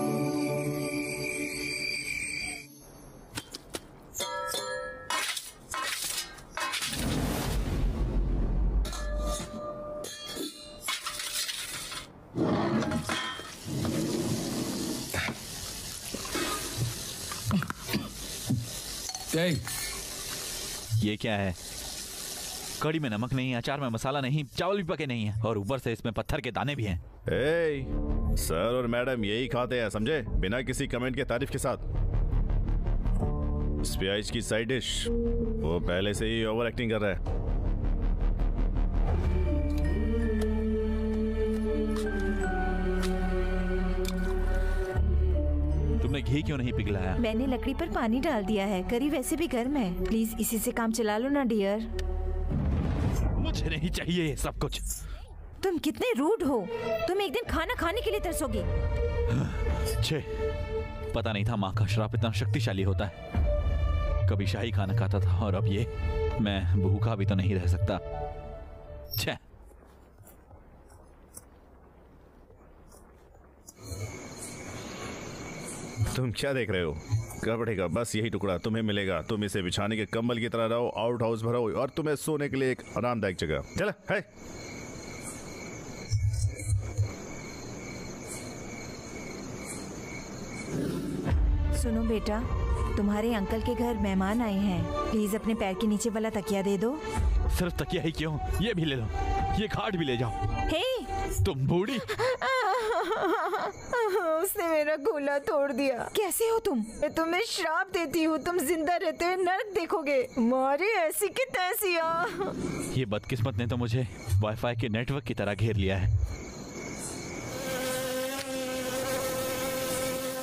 ये क्या है? कड़ी में नमक नहीं है, अचार में मसाला नहीं, चावल भी पके नहीं है, और ऊपर से इसमें पत्थर के दाने भी हैं। सर और मैडम यही खाते हैं, समझे? बिना किसी कमेंट के तारीफ के साथ। स्पाइस की साइड डिश, वो पहले से ही ओवर एक्टिंग कर रहा है। तुमने घी क्यों नहीं पिघलाया? मैंने लकड़ी पर पानी डाल दिया है, करी वैसे भी गर्म है। प्लीज इसी से काम चला लो ना डियर। मुझे नहीं चाहिए ये सब कुछ। तुम कितने रूड हो। तुम एक दिन खाना खाने के लिए तरसोगे। छे, पता नहीं था माँ का श्राप इतना शक्तिशाली होता है। कभी शाही खाना खाता था और अब ये। मैं भूखा भी तो नहीं रह सकता। छे। तुम क्या देख रहे हो? कपड़े का बस यही टुकड़ा तुम्हें मिलेगा। तुम इसे बिछाने के कंबल की तरह रहो, आउट हाउस भरो, और तुम्हें सोने के लिए एक आरामदायक जगह। चला है। सुनो बेटा, तुम्हारे अंकल के घर मेहमान आए हैं। प्लीज अपने पैर के नीचे वाला तकिया दे दो। सिर्फ तकिया ही क्यों, ये भी ले लो, ये खाट भी ले जाओ। हे, तुम बूढ़ी। उसने मेरा गोला तोड़ दिया। कैसे हो तुम? मैं तुम्हें श्राप देती हूँ, तुम जिंदा रहते हुए नर्क देखोगे। मारे ऐसी की तैसिया। ये बदकिस्मत ने तो मुझे वाईफाई के नेटवर्क की तरह घेर लिया है।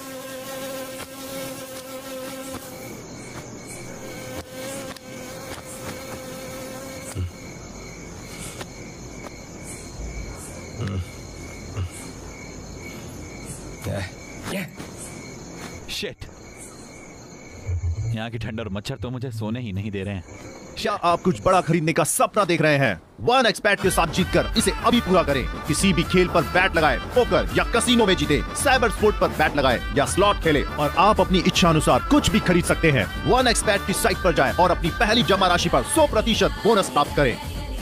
शिट, यहाँ की ठंड और मच्छर तो मुझे सोने ही नहीं दे रहे हैं। क्या आप कुछ बड़ा खरीदने का सपना देख रहे हैं? 1xBet के साथ जीतकर इसे अभी पूरा करें। किसी भी खेल पर बैट लगाएं, पोकर या कसिनो में जीतें, साइबर स्पोर्ट पर बैट लगाएं या स्लॉट खेलें और आप अपनी इच्छा अनुसार कुछ भी खरीद सकते हैं। 1xBet की साइट पर जाएं और अपनी पहली जमा राशि पर 100% बोनस प्राप्त करें।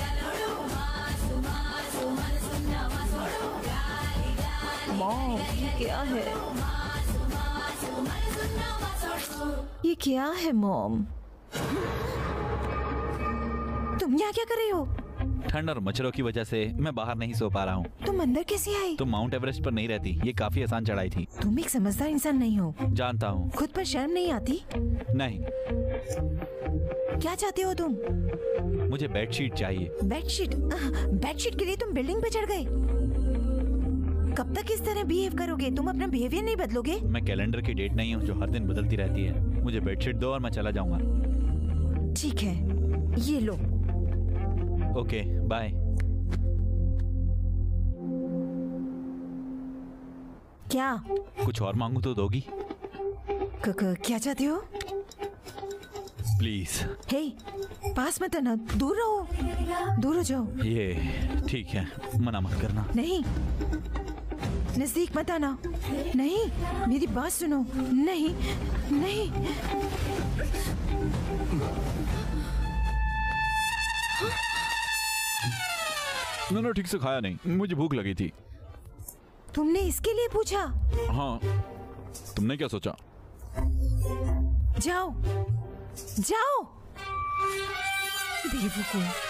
मॉम, ये क्या है? ये क्या है मॉम? तुम यहाँ क्या कर रही हो? ठंड और मच्छरों की वजह से मैं बाहर नहीं सो पा रहा हूँ। तुम अंदर कैसे आई? तुम माउंट एवरेस्ट पर नहीं रहती, ये काफी आसान चढ़ाई थी। तुम एक समझदार इंसान नहीं हो। जानता हूँ। खुद पर शर्म नहीं आती? नहीं। क्या चाहते हो तुम? मुझे बेडशीट चाहिए। बेडशीट? बेडशीट के लिए तुम बिल्डिंग पे चढ़ गए? कब तक इस तरह बिहेव करोगे? तुम अपना बिहेवियर नहीं बदलोगे? मैं कैलेंडर की डेट नहीं हूँ जो हर दिन बदलती रहती है। मुझे बेडशीट दो और मैं चला जाऊंगा। ठीक है, ये लो। Okay, bye. क्या? कुछ और मांगू तो दोगी? क्या चाहते हो? प्लीज। हे, पास मत आना, दूर रहो, दूर हो जाओ। ये ठीक है, मना मत करना। नहीं, नजदीक मत आना। नहीं, मेरी बात सुनो। नहीं, नहीं। मैंने ठीक से खाया नहीं, मुझे भूख लगी थी। तुमने इसके लिए पूछा? हाँ, तुमने क्या सोचा? जाओ, जाओ, बेवकूफ।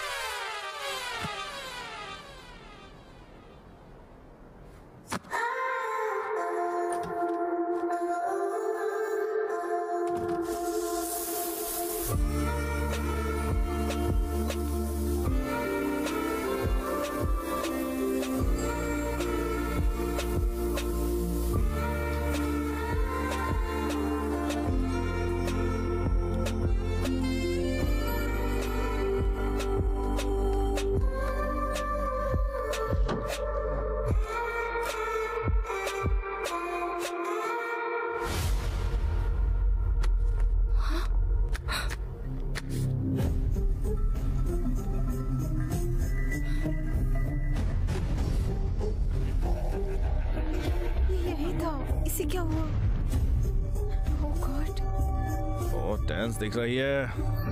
इसे क्या हुआ? ओह गॉड। बहुत टेंस दिख रही है।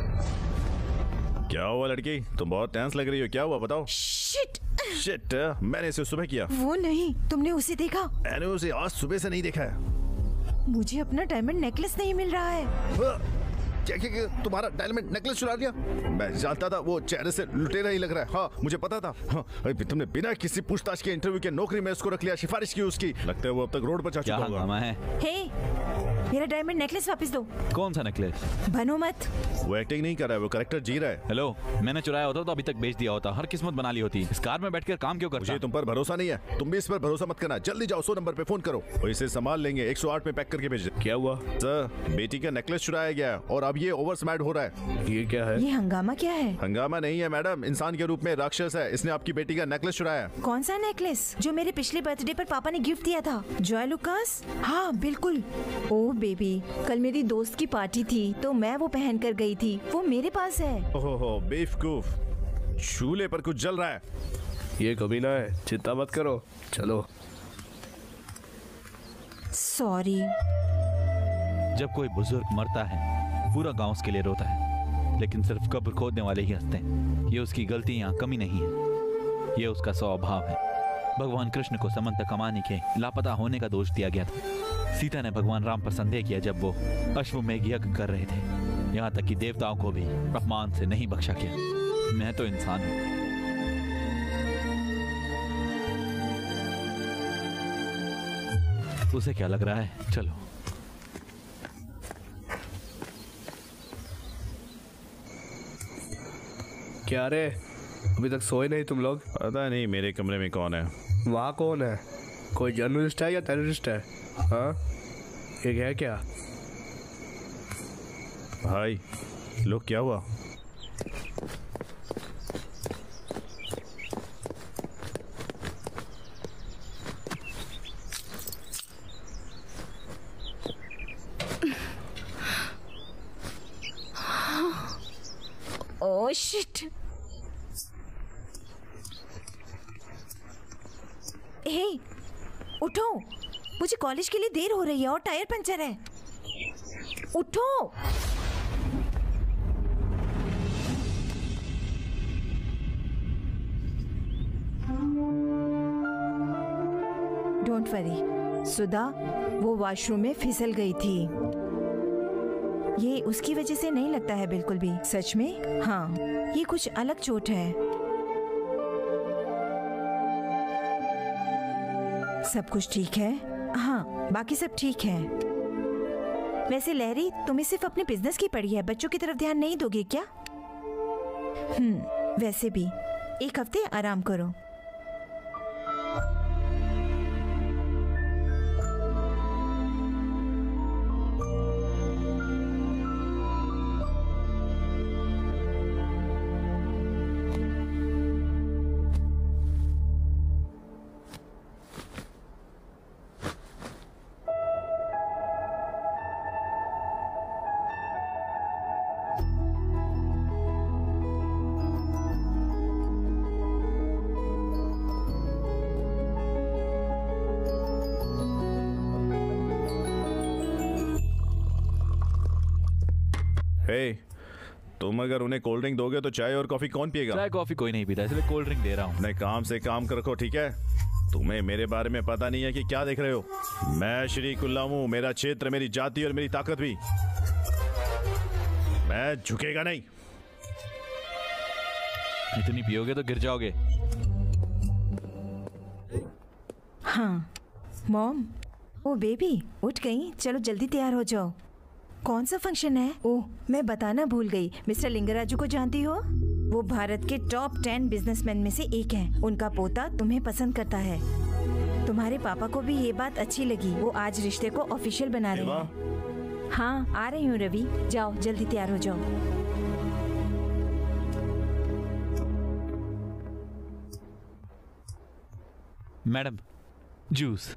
क्या हुआ लड़की? तुम बहुत टेंस लग रही हो, क्या हुआ बताओ? शिट! शिट, मैंने इसे सुबह किया। वो नहीं, तुमने उसे देखा? मैंने उसे आज सुबह से नहीं देखा है। मुझे अपना डायमंड नेकलेस नहीं मिल रहा है। क्या तुम्हारा डायमंड नेकलेस चुरा लिया? मैं जानता था वो चेहरे से लुटेरा ही लग रहा है। हाँ, मुझे पता था। हाँ, तुमने बिना किसी पूछताछ के इंटरव्यू के नौकरी में उसको रख लिया, सिफारिश की उसकी। लगता है वो अब तक रोड पर जा चुका होगा। हे, मेरा डायमंड नेकलेस वापस दो। कौन सा नेकलेस? बनो मत। वो एक्टिंग नहीं कर रहा है, वो करेक्टर जी रहा है। हेलो, मैंने चुराया होता तो अभी तक बेच दिया होता। हर किस्मत बना ली होती। इस कार में बैठकर काम क्यों करता? मुझे तुम पर भरोसा नहीं है। तुम भी इस पर भरोसा मत करना। जल्दी जाओ, 100 नंबर पे फोन करो, और इसे संभाल लेंगे। 108 में पैक करके भेज। क्या हुआ सर? बेटी का नेकलेस चुराया गया और अब ये ओवर स्मार्ट हो रहा है। ये क्या है? ये हंगामा क्या है? हंगामा नहीं है मैडम, इंसान के रूप में राक्षस है। इसने आपकी बेटी का नेकलेस चुराया। कौन सा नेकलेस? जो मेरे पिछले बर्थडे पर पापा ने गिफ्ट दिया था। Joy Lucas? हाँ बिल्कुल। ओह बेबी, कल मेरी दोस्त की पार्टी थी तो मैं वो पहन कर गई थी। वो मेरे पास है। ओहो बेवकूफ, चूल्हे पर कुछ जल रहा है। ये कमीना है, चिंता मत करो, चलो। सॉरी। जब कोई बुजुर्ग मरता है पूरा गांव उसके लिए रोता है, लेकिन सिर्फ कब्र खोदने वाले ही हंसते हैं। ये उसकी गलती यहाँ कमी नहीं है, ये उसका स्वभाव है। भगवान कृष्ण को समंत कमाने के लापता होने का दोष दिया गया था। सीता ने भगवान राम पर संदेह किया जब वो अश्वमेध यज्ञ कर रहे थे। यहाँ तक कि देवताओं को भी अपमान से नहीं बख्शा किया। मैं तो इंसान हूँ। उसे क्या लग रहा है? चलो। क्या रे, अभी तक सोए नहीं तुम लोग? पता नहीं मेरे कमरे में कौन है। वहाँ कौन है? कोई जर्नलिस्ट है या टेररिस्ट है? हाँ, ये है क्या? भाई लोग, क्या हुआ? Oh shit. हे उठो, मुझे कॉलेज के लिए देर हो रही है और टायर पंचर है। उठो। डोंट वरी सुधा, वो वॉशरूम में फिसल गई थी। ये उसकी वजह से नहीं लगता है बिल्कुल भी। सच में? हाँ, ये कुछ अलग चोट है। सब कुछ ठीक है? हाँ, बाकी सब ठीक है। वैसे लहरी, तुम्हें सिर्फ अपने बिजनेस की पड़ी है, बच्चों की तरफ ध्यान नहीं दोगे क्या? वैसे भी एक हफ्ते आराम करो। हे, तुम अगर उन्हें कोल्ड ड्रिंक दोगे तो चाय और कॉफी कौन पिएगा? चाय कॉफी कोई नहीं पीता, इसलिए कोल्ड ड्रिंक दे रहा हूँ। अपने काम से काम कर रखो, ठीक है? तुम्हें मेरे बारे में पता नहीं है कि क्या देख रहे हो। मैं श्री कुल्लाम हूँ, मेरा क्षेत्र, मेरी जाति और मेरी ताकत भी। मैं झुकेगा नहीं। इतनी पियोगे तो गिर जाओगे। हाँ मॉम। ओ बेबी, उठ गई? चलो जल्दी तैयार हो जाओ। कौन सा फंक्शन है? ओह, मैं बताना भूल गई। मिस्टर लिंगराजू को जानती हो? वो भारत के टॉप 10 बिजनेसमैन में से एक हैं। उनका पोता तुम्हें पसंद करता है। तुम्हारे पापा को भी ये बात अच्छी लगी। वो आज रिश्ते को ऑफिशियल बना रहे हैं। हाँ, आ रही हूँ रवि। जाओ जल्दी तैयार हो जाओ। Madam, juice.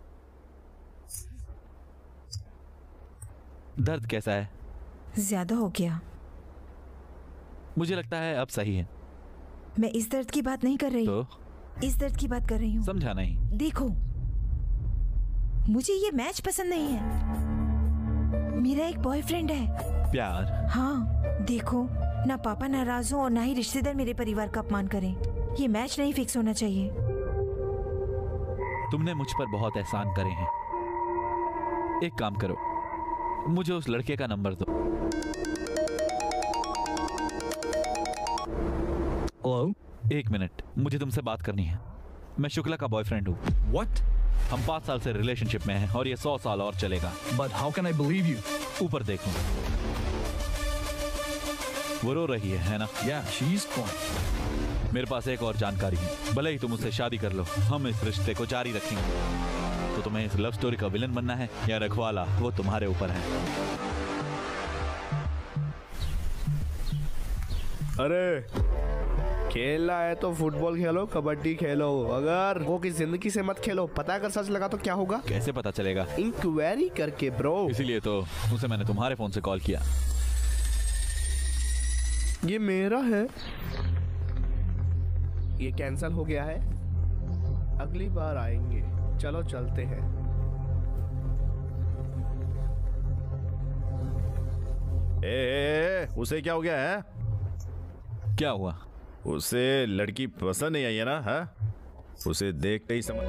दर्द कैसा है? ज्यादा हो गया। मुझे लगता है अब सही है। मैं इस दर्द की बात नहीं कर रही। तो इस दर्द की बात कर रही हूँ। समझा नहीं। देखो, मुझे ये मैच पसंद नहीं है। मेरा एक बॉयफ्रेंड है। प्यार? हाँ, देखो, ना पापा नाराज हो और ना ही रिश्तेदार मेरे परिवार का अपमान करें। ये मैच नहीं फिक्स होना चाहिए। तुमने मुझ पर बहुत एहसान करे हैं। एक काम करो, मुझे उस लड़के का नंबर दो। Hello? एक मिनट, मुझे तुमसे बात करनी है। मैं शुक्ला का बॉयफ्रेंड हूँ। What? हम 5 साल से रिलेशनशिप में हैं और ये 100 साल और चलेगा। But how can I believe you? ऊपर देखो, वो रो रही है ना? Yeah, she's fine. मेरे पास एक और जानकारी है। भले ही तुम उससे शादी कर लो, हम इस रिश्ते को जारी रखेंगे। तो तुम्हें इस लव स्टोरी का विलन बनना है या रखवाला, वो तुम्हारे ऊपर है। अरे, खेलना है तो फुटबॉल खेलो, कबड्डी खेलो, अगर वो की जिंदगी से मत खेलो। पता अगर सच लगा तो क्या होगा? कैसे पता चलेगा? इंक्वायरी करके ब्रो। इसीलिए तो उसे मैंने तुम्हारे फोन से कॉल किया। ये मेरा है। ये कैंसिल हो गया है। अगली बार आएंगे। चलो चलते हैं। उसे क्या हो गया है? क्या हुआ? उसे लड़की पसंद नहीं आई है ना? उसे देखते ही समझ।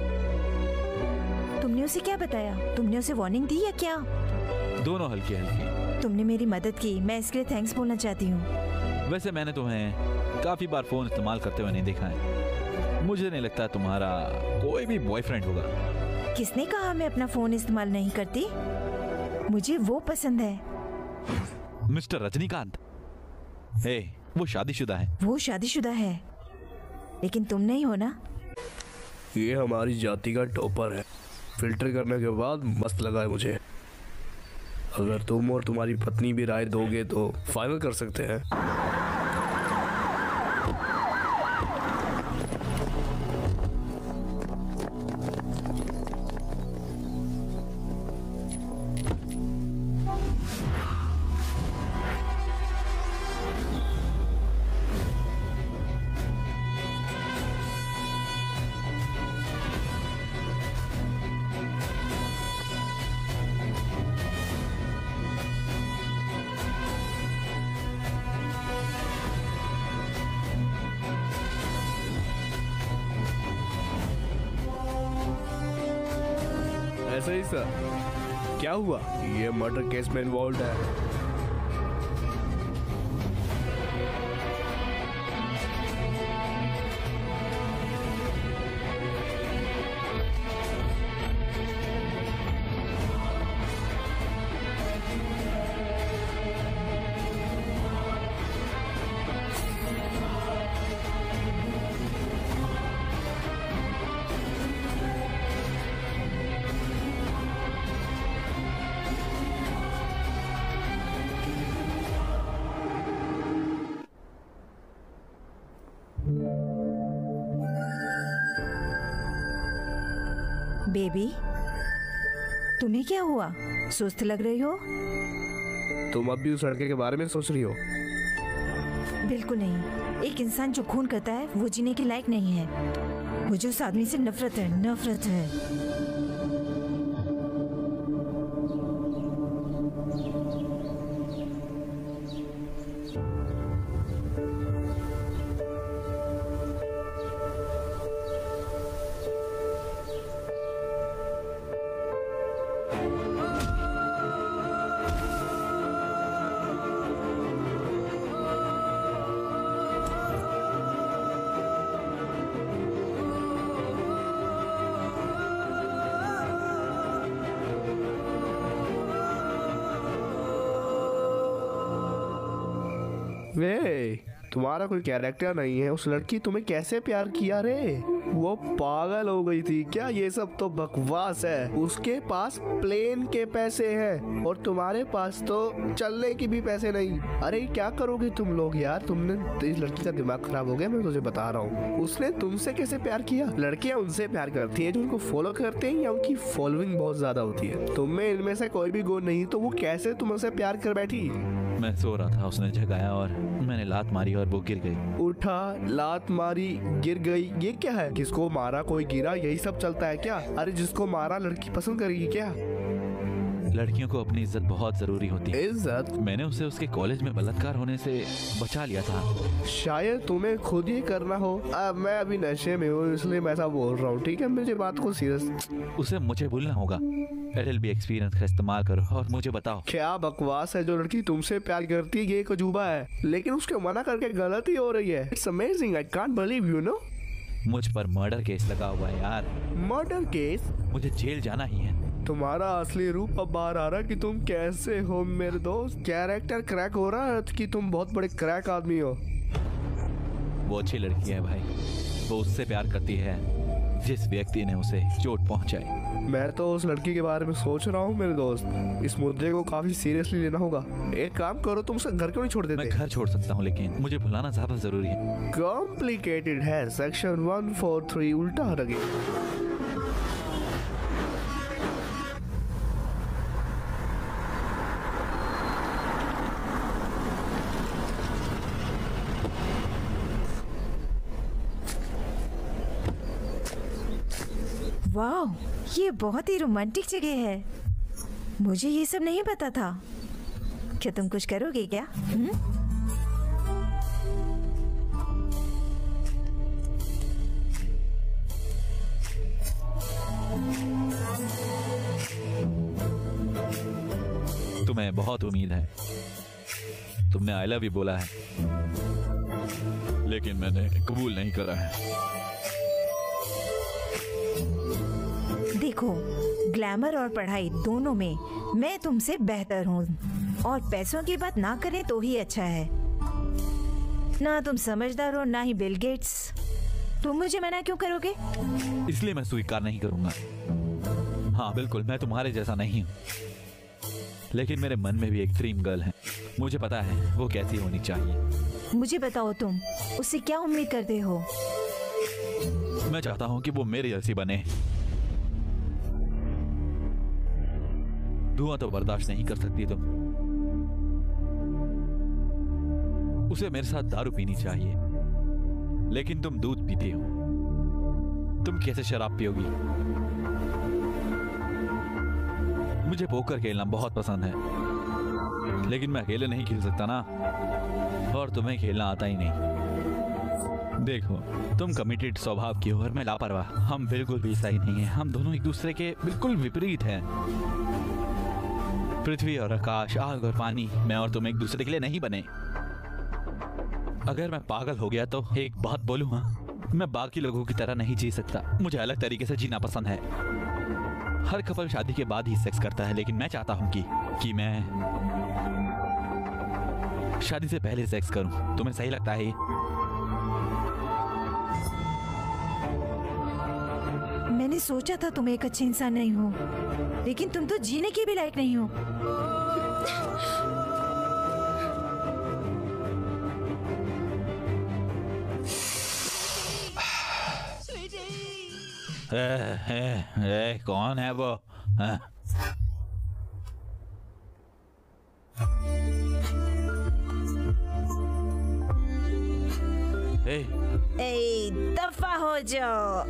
तुमने उसे क्या बताया? तुमने उसे वार्निंग दी या क्या? दोनों हल्की हल्की। तुमने मेरी मदद की, मैं इसके लिए थैंक्स बोलना चाहती हूँ। वैसे मैंने तुम्हें काफी बार फोन इस्तेमाल करते हुए नहीं देखा है। मुझे नहीं लगता तुम्हारा कोई भी बॉयफ्रेंड होगा। किसने कहा मैं अपना फोन इस्तेमाल नहीं करती? मुझे वो पसंद है। मिस्टर रजनीकांत। हे, वो शादीशुदा है। वो शादीशुदा है, लेकिन तुम नहीं हो ना? ये हमारी जाति का टॉपर है। फिल्टर करने के बाद मस्त लगा है मुझे। अगर तुम और तुम्हारी पत्नी भी राय दोगे तो फाइनल कर सकते हैं। ऐसा ही सर। क्या हुआ? ये मर्डर केस में इन्वॉल्व है। बेबी, तुम्हें क्या हुआ? सुस्त लग रही हो। तुम अब भी उस लड़के के बारे में सोच रही हो? बिल्कुल नहीं। एक इंसान जो खून करता है वो जीने के लायक नहीं है। मुझे उस आदमी से नफरत है, नफरत है। वे, तुम्हारा कोई कैरेक्टर नहीं है। उस लड़की तुम्हें कैसे प्यार किया रे? वो पागल हो गई थी क्या? ये सब तो बकवास है। उसके पास प्लेन के पैसे हैं और तुम्हारे पास तो चलने की भी पैसे नहीं। अरे क्या करोगे तुम लोग यार? तुमने इस लड़की का दिमाग खराब हो गया, मैं तुझे बता रहा हूँ। उसने तुमसे कैसे प्यार किया? लड़कियां उनसे प्यार करती है जो उनको फॉलो करते हैं या उनकी फॉलोइंग बहुत ज्यादा होती है। तुम्हें इनमें से कोई भी गुण नहीं तो वो कैसे तुमसे प्यार कर बैठी? मैं सो रहा था, उसने जगाया और मैंने लात मारी और वो गिर गई। उठा, लात मारी, गिर गई। ये क्या है? किसको मारा कोई गिरा, यही सब चलता है क्या? अरे जिसको मारा लड़की पसंद करेगी क्या? लड़कियों को अपनी इज्जत बहुत जरूरी होती है। इज्जत? मैंने उसे उसके कॉलेज में बलात्कार होने से बचा लिया था। शायद तुम्हें खुद ही करना हो। मैं अभी नशे में हूँ इसलिए मैं ऐसा बोल रहा हूँ, ठीक है? मुझे बात को सीरियस। उसे मुझे भूलना होगा। LLB एक्सपीरियंस का इस्तेमाल करो और मुझे बताओ। क्या बकवास है? जो लड़की तुमसे प्यार करती है ये एक अजूबा है, लेकिन उसके मना करके गलती हो रही है। It's amazing, I can't believe, you know. मुझ पर मर्डर केस लगा हुआ है यार। Murder case? मुझे जेल जाना ही है। तुम्हारा असली रूप अब बाहर आ रहा कि तुम कैसे हो मेरे दोस्त। कैरेक्टर क्रैक हो रहा है कि तुम बहुत बड़े क्रैक आदमी हो। वो अच्छी लड़की है भाई, वो उससे प्यार करती है जिस व्यक्ति ने उसे चोट पहुंचाई। मैं तो उस लड़की के बारे में सोच रहा हूँ मेरे दोस्त। इस मुद्दे को काफी सीरियसली लेना होगा। एक काम करो, तुम उसे घर क्यों नहीं छोड़ देते? मैं घर छोड़ सकता हूँ लेकिन मुझे भुलाना ज्यादा जरूरी है। कॉम्प्लिकेटेड है। सेक्शन 143 उल्टा लगे। वाह, ये बहुत ही रोमांटिक जगह है। मुझे ये सब नहीं पता था। क्या तुम कुछ करोगे क्या? तुम्हें बहुत उम्मीद है। तुमने आई लव यू बोला है लेकिन मैंने कबूल नहीं करा है। देखो, ग्लैमर और पढ़ाई दोनों में मैं तुमसे बेहतर हूँ और पैसों की बात ना करें तो ही अच्छा है। ना तुम समझदार हो ना ही बिल गेट्स। तुम मुझे मना क्यों करोगे? इसलिए मैं स्वीकार नहीं करूंगा। हाँ बिल्कुल, मैं तुम्हारे जैसा नहीं हूँ लेकिन मेरे मन में भी एक ड्रीम गर्ल है। मुझे पता है वो कैसी होनी चाहिए। मुझे बताओ, तुम उससे क्या उम्मीद करते हो? मैं चाहता हूँ कि वो मेरे जैसी बने। धुआं तो बर्दाश्त नहीं कर सकती तुम। उसे मेरे साथ दारू पीनी चाहिए लेकिन तुम दूध पीती हो। तुम कैसे शराब पियोगी? मुझे पोकर खेलना बहुत पसंद है लेकिन मैं अकेले नहीं खेल सकता ना, और तुम्हें खेलना आता ही नहीं। देखो, तुम कमिटेड स्वभाव की हो और मैं लापरवाह। हम बिल्कुल भी सही नहीं हैं। हम दोनों एक दूसरे के बिल्कुल विपरीत हैं। पृथ्वी और आकाश, आग और पानी, मैं और तुम एक दूसरे के लिए नहीं बने। अगर मैं पागल हो गया तो एक बात बोलूं, हाँ, मैं बाकी लोगों की तरह नहीं जी सकता। मुझे अलग तरीके से जीना पसंद है। हर कपल शादी के बाद ही सेक्स करता है, लेकिन मैं चाहता हूं कि मैं शादी से पहले सेक्स करूं। तुम्हें सही लगता है ये? मैंने सोचा था तुम एक अच्छे इंसान नहीं हो, लेकिन तुम तो जीने के भी लायक नहीं हो। कौन है वो? दफा हो जाओ।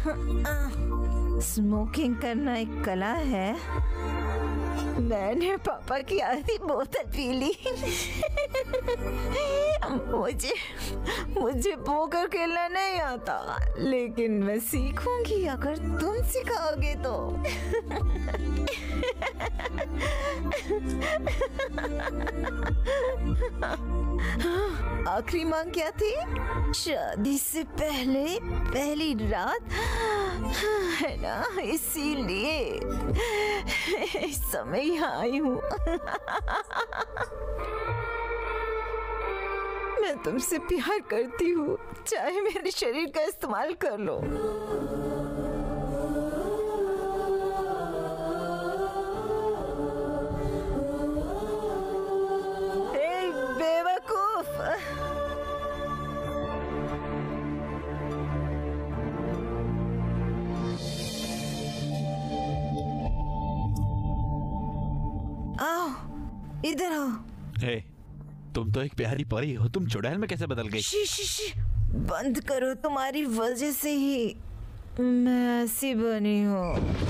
स्मोकिंग करना एक कला है। मैंने पापा की आधी बोतल पी ली। मुझे पोकर खेलना नहीं आता, लेकिन मैं सीखूंगी अगर तुम सिखाओगे तो। आखिरी मांग क्या थी? शादी से पहले पहली रात, है ना? इसीलिए इस समय यहाँ आई हूँ। मैं तुमसे प्यार करती हूँ, चाहे मेरे शरीर का इस्तेमाल कर लो। बेवकूफ। आओ, इधर आओ। तुम तो एक प्यारी परी हो। तुम चुड़ैल में कैसे बदल गई? शी, बंद करो। तुम्हारी वजह से ही मैं ऐसी बनी हूँ।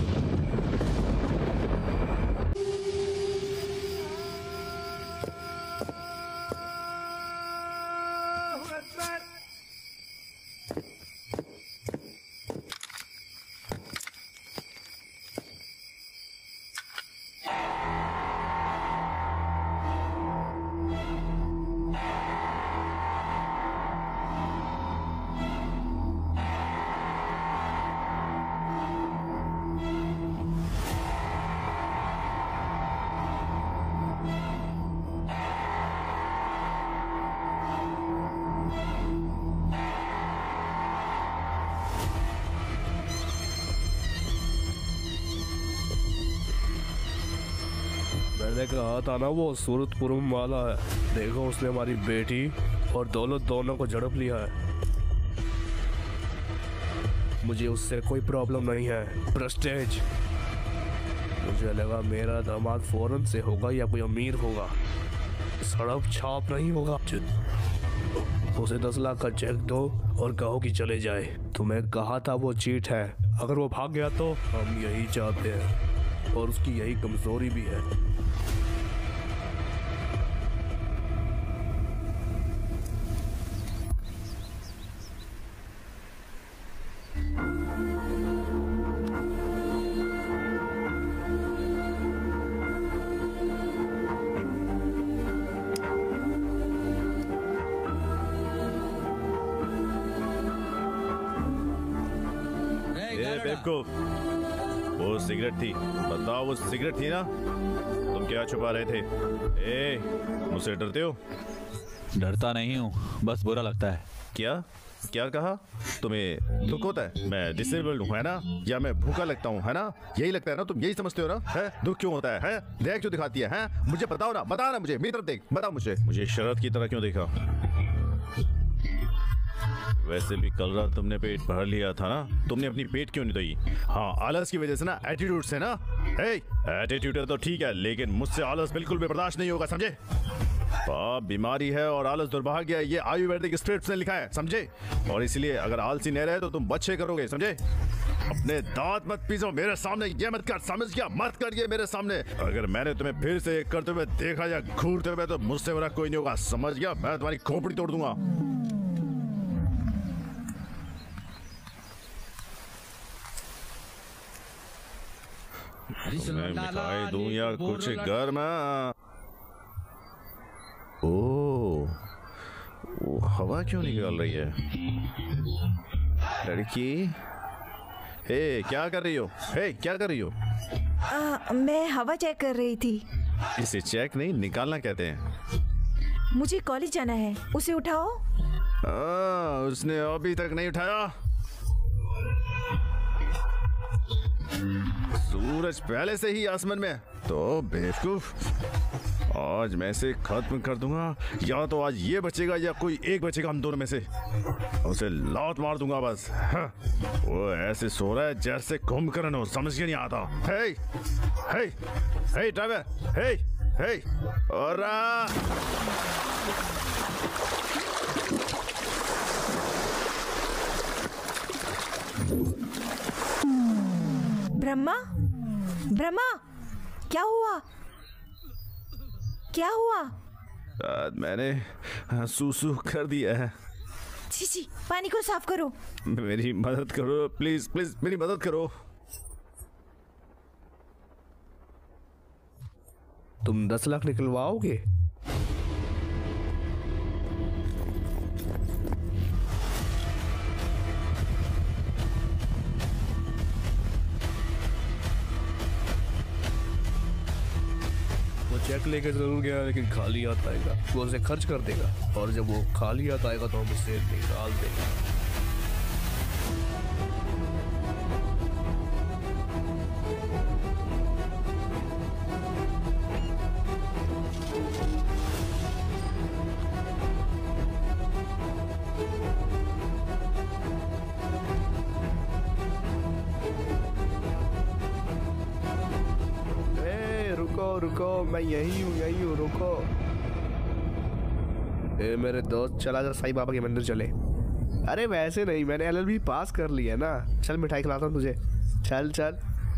मैंने कहा था ना वो सूरतपुरम वाला है। देखो, उसने हमारी बेटी और दौलत दोनों को झड़प लिया है। मुझे उससे कोई प्रॉब्लम नहीं है। प्रेस्टेज। मुझे लगा मेरा दामाद फौरन से होगा या कोई अमीर होगा, सड़प छाप नहीं होगा। उसे 10 लाख का चेक दो और कहो कि चले जाए। तुम्हें कहा था वो चीट है। अगर वो भाग गया तो हम यही चाहते हैं, और उसकी यही कमजोरी भी है। वो सिगरेट थी। बताओ, वो सिगरेट थी ना? तुम क्या छुपा रहे थे? मुझसे डरते हो? डरता नहीं हूँ, बस बुरा लगता है। क्या कहा? तुम्हें दुख होता है? मैं डिसेबल्ड हूँ, है ना? या मैं भूखा लगता हूँ, है ना? यही लगता है ना? तुम यही समझते हो ना? है? दुख क्यों होता है? देख क्यों दिखाती है? मुझे बताओ ना, बता ना मुझे, मेरी तरफ देख, बता मुझे शरद की तरह क्यों देखा? वैसे भी कल रात तुमने पेट भर लिया था ना? तुमने अपनी पेट क्यों नहीं धोई? हाँ, आलस की वजह से ना, एटीट्यूड से ना। एटीट्यूड तो ठीक है, लेकिन मुझसे आलस बिल्कुल भी बर्दाश्त नहीं होगा, समझे? पाप बीमारी है और आलस दुर्भाग्य है, ये आयुर्वेदिक स्क्रिप्ट्स ने लिखा है, समझे? और इसलिए अगर आलसी नहीं रहे तो तुम बच्चे करोगे, समझे? अपने दांत मत पीसो मेरे सामने, ये मत कर, समझ गया? मत कर ये मेरे सामने। अगर मैंने तुम्हें फिर से करते हुए देखा या घूरते हुए तो मुझसे मेरा कोई नहीं होगा, समझ गया? मैं तुम्हारी खोपड़ी तोड़ दूंगा। मैं मिठाई दूं या कुछ गर्म? ओ, हवा क्यों निकल रही है? लड़की, हे क्या कर रही हो? हे क्या कर रही हो? मैं हवा चेक कर रही थी। इसे चेक नहीं, निकालना कहते हैं। मुझे कॉलेज जाना है, उसे उठाओ। उसने अभी तक नहीं उठाया। सूरज पहले से ही आसमान में। तो बेवकूफ, आज मैं इसे खत्म कर दूंगा। या तो आज ये बचेगा या कोई एक बचेगा हम दोनों में से। उसे लात मार दूंगा बस। हाँ। वो ऐसे सो रहा है जैसे कुंभकर्ण हो, समझ के नहीं आता। हे हे हे ड्राइवर, हे हे और ब्रह्मा, ब्रह्मा, क्या हुआ? क्या हुआ? मैंने सूसू कर दिया है। छी, पानी को साफ करो। मेरी मदद करो प्लीज, प्लीज मेरी मदद करो। तुम 10 लाख निकलवाओगे? चेक लेके जरूर गया, लेकिन खाली हाथ आएगा। वो उसे खर्च कर देगा और जब वो खाली हाथ आएगा तो हम उसे निकाल देंगे। रुको, मैं यही हूँ, रुको। मेरे दोस्त, चला जा साईं बाबा के मंदिर चले। अरे वैसे नहीं, मैंने LLB पास कर लिया ना। चल मिठाई खिलाता हूँ तुझे, चल चल।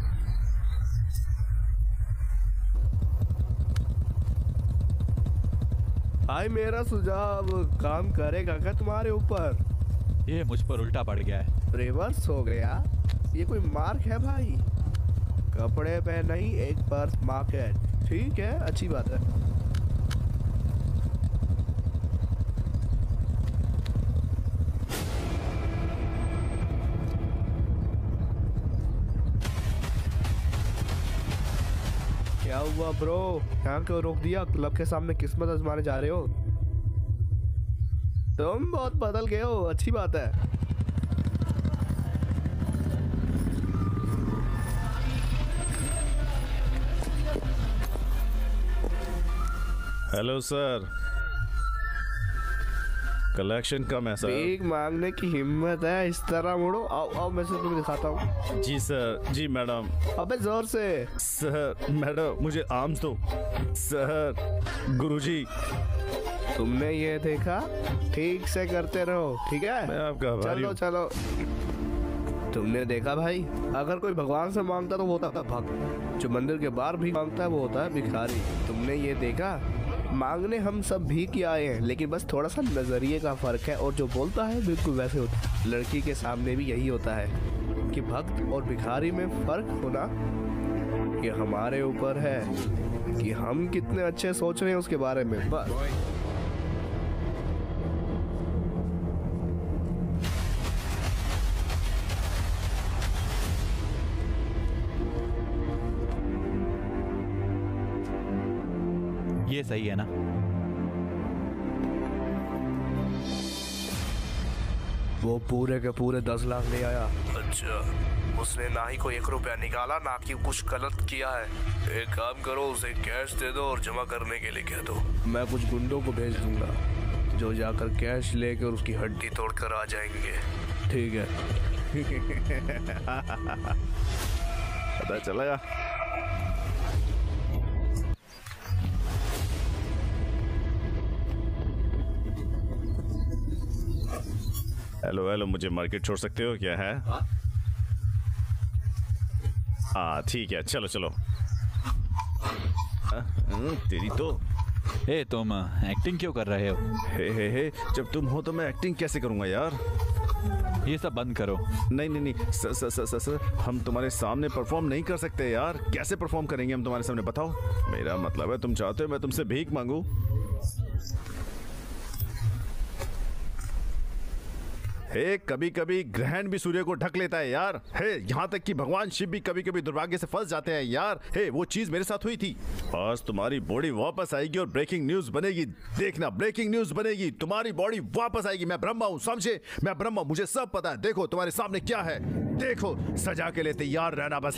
भाई मेरा सुझाव काम करेगा क्या तुम्हारे ऊपर? ये मुझ पर उल्टा पड़ गया है। रिवर्स हो गया? ये कोई मार्क है भाई? कपड़े पे नहीं, एक पर्स मार्केट। ठीक है, अच्छी बात है। क्या हुआ ब्रो? यहाँ क्यों रोक दिया? क्लब के सामने किस्मत आजमाने जा रहे हो? तुम बहुत बदल गए हो, अच्छी बात है। हेलो सर, कलेक्शन कम है सर। भीख मांगने की हिम्मत है? इस तरह मुड़ो। आओ मैं से तुम्हें दिखाता हूँ। जी सर, जी मैडम। अबे जोर से। सर मैडम मुझे आर्म्स दो। सर गुरुजी। तुमने ये देखा? ठीक से करते रहो, ठीक है? मैं आपका आभारी हूँ। चलो। तुमने देखा भाई, अगर कोई भगवान से मांगता तो वो होता था भक्त, जो मंदिर के बाहर भी मांगता है वो होता है भिखारी। तुमने ये देखा? मांगने हम सब भीख ही आए हैं, लेकिन बस थोड़ा सा नजरिए का फर्क है, और जो बोलता है बिल्कुल वैसे होता है। लड़की के सामने भी यही होता है कि भक्त और भिखारी में फर्क होना ये हमारे ऊपर है कि हम कितने अच्छे सोच रहे हैं उसके बारे में। बस ये सही है ना? वो पूरे के पूरे 10 लाख ले आया। अच्छा, उसने ना ही कोई 1 रुपया निकाला, ना कि कुछ गलत किया है। एक काम करो, उसे कैश दे दो और जमा करने के लिए कह दो। मैं कुछ गुंडों को भेज दूंगा जो जाकर कैश लेकर उसकी हड्डी तोड़कर आ जाएंगे। ठीक है? पता चलेगा। हेलो हेलो, मुझे मार्केट छोड़ सकते हो क्या? है हाँ ठीक है, चलो चलो। तेरी तो। ए तुम एक्टिंग क्यों कर रहे हो? हे जब तुम हो तो मैं एक्टिंग कैसे करूंगा यार? ये सब बंद करो। नहीं नहीं नहीं sir sir sir sir sir, हम तुम्हारे सामने परफॉर्म नहीं कर सकते यार। कैसे परफॉर्म करेंगे हम तुम्हारे सामने, बताओ। मेरा मतलब है तुम चाहते हो मैं तुमसे भीख मांगू? हे, कभी कभी ग्रहण भी सूर्य को ढक लेता है यार। हे, यहाँ तक कि भगवान शिव भी कभी कभी दुर्भाग्य से फंस जाते हैं यार। हे, वो चीज मेरे साथ हुई थी। आज तुम्हारी बॉडी वापस आएगी और ब्रेकिंग न्यूज बनेगी। देखना, ब्रेकिंग न्यूज बनेगी। तुम्हारी बॉडी वापस आएगी। मैं ब्रह्मा हूँ, समझे? मैं ब्रह्मा, मुझे सब पता है। देखो तुम्हारे सामने क्या है, देखो। सजा के लिए तैयार रहना बस।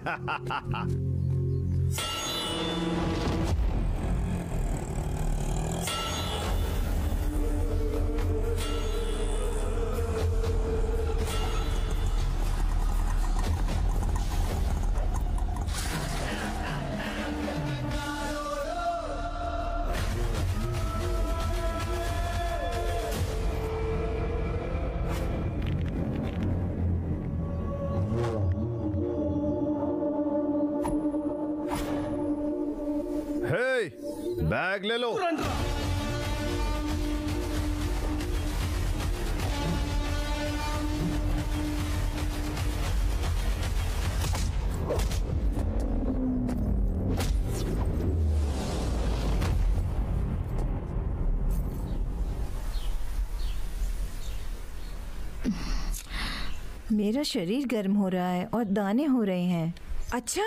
बैग ले लो। मेरा शरीर गर्म हो रहा है और दाने हो रहे हैं। अच्छा,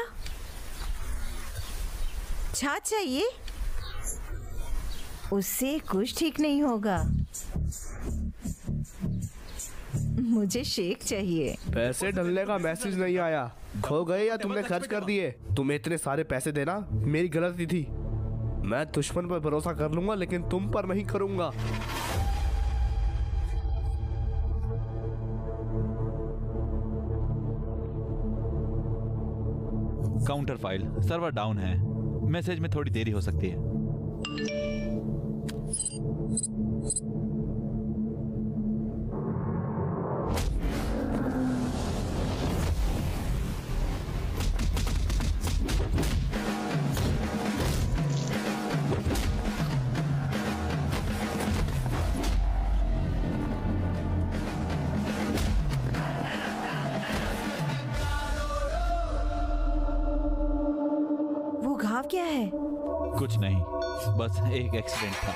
छाछ चाहिए? उससे कुछ ठीक नहीं होगा। मुझे शेक चाहिए। पैसे डलने का मैसेज नहीं आया। खो गए या तुमने खर्च कर दिए? तुम्हें इतने सारे पैसे देना मेरी गलती थी। मैं दुश्मन पर भरोसा कर लूंगा लेकिन तुम पर नहीं करूंगा। काउंटर फाइल सर्वर डाउन है। मैसेज में थोड़ी देरी हो सकती है। वो घाव क्या है? कुछ नहीं, बस एक एक्सीडेंट था।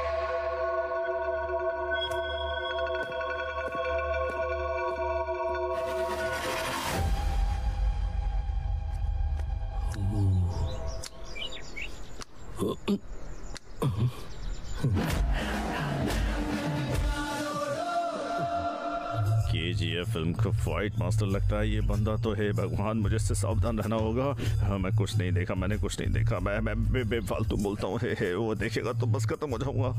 KGF फिल्म का फाइट मास्टर लगता है ये बंदा तो। है भगवान, मुझे इससे सावधान रहना होगा। हाँ, मैं कुछ नहीं देखा, मैंने कुछ नहीं देखा। मैं बेफालतू बोलता हूँ। है वो देखेगा तो बस खत्म हो जाऊंगा।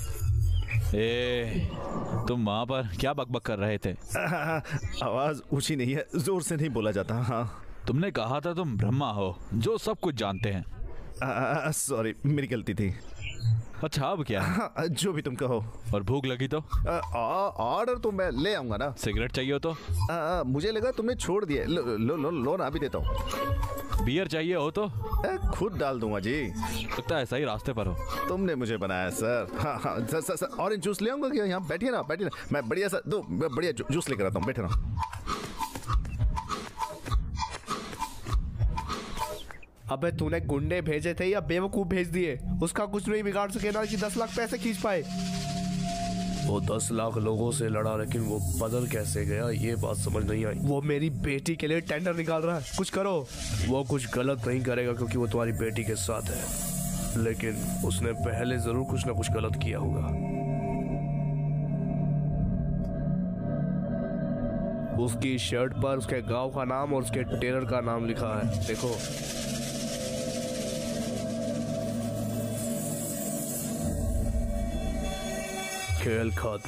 तुम वहाँ पर क्या बकबक कर रहे थे? आवाज ऊंची नहीं है, जोर से नहीं बोला जाता। हाँ, तुमने कहा था तुम ब्रह्मा हो जो सब कुछ जानते हैं। सॉरी, मेरी गलती थी। अच्छा, अब क्या? हाँ, जो भी तुम कहो। और भूख लगी तो? ऑर्डर तो मैं ले आऊंगा ना। सिगरेट चाहिए हो तो? मुझे लगा तुमने छोड़ दिया। लो ना, अभी देता हूँ। बियर चाहिए हो तो? खुद डाल दूंगा जी। लगता है सही रास्ते पर हो। तुमने मुझे बनाया सर। हाँ हाँ सर, ऑरेंज जूस ले आऊंगा क्या? यहाँ बैठिए ना। मैं बढ़िया सा बढ़िया जूस लेकर आता हूँ। बैठे ना। अबे तूने गुंडे भेजे थे या बेवकूफ भेज दिए? उसका कुछ नहीं बिगाड़ सके ना कि 10 लाख पैसे खींच पाए। वो 10 लाख लोगों से लड़ा लेकिन वो बदल कैसे गया ये बात समझ नहीं आई। वो मेरी बेटी के लिए टेंडर निकाल रहा है। कुछ करो। वो कुछ गलत नहीं करेगा क्योंकि वो तुम्हारी बेटी के साथ है, लेकिन उसने पहले जरूर कुछ ना कुछ गलत किया होगा। उसकी शर्ट पर उसके गांव का नाम और उसके टेलर का नाम लिखा है, देखो। खेल खत्म।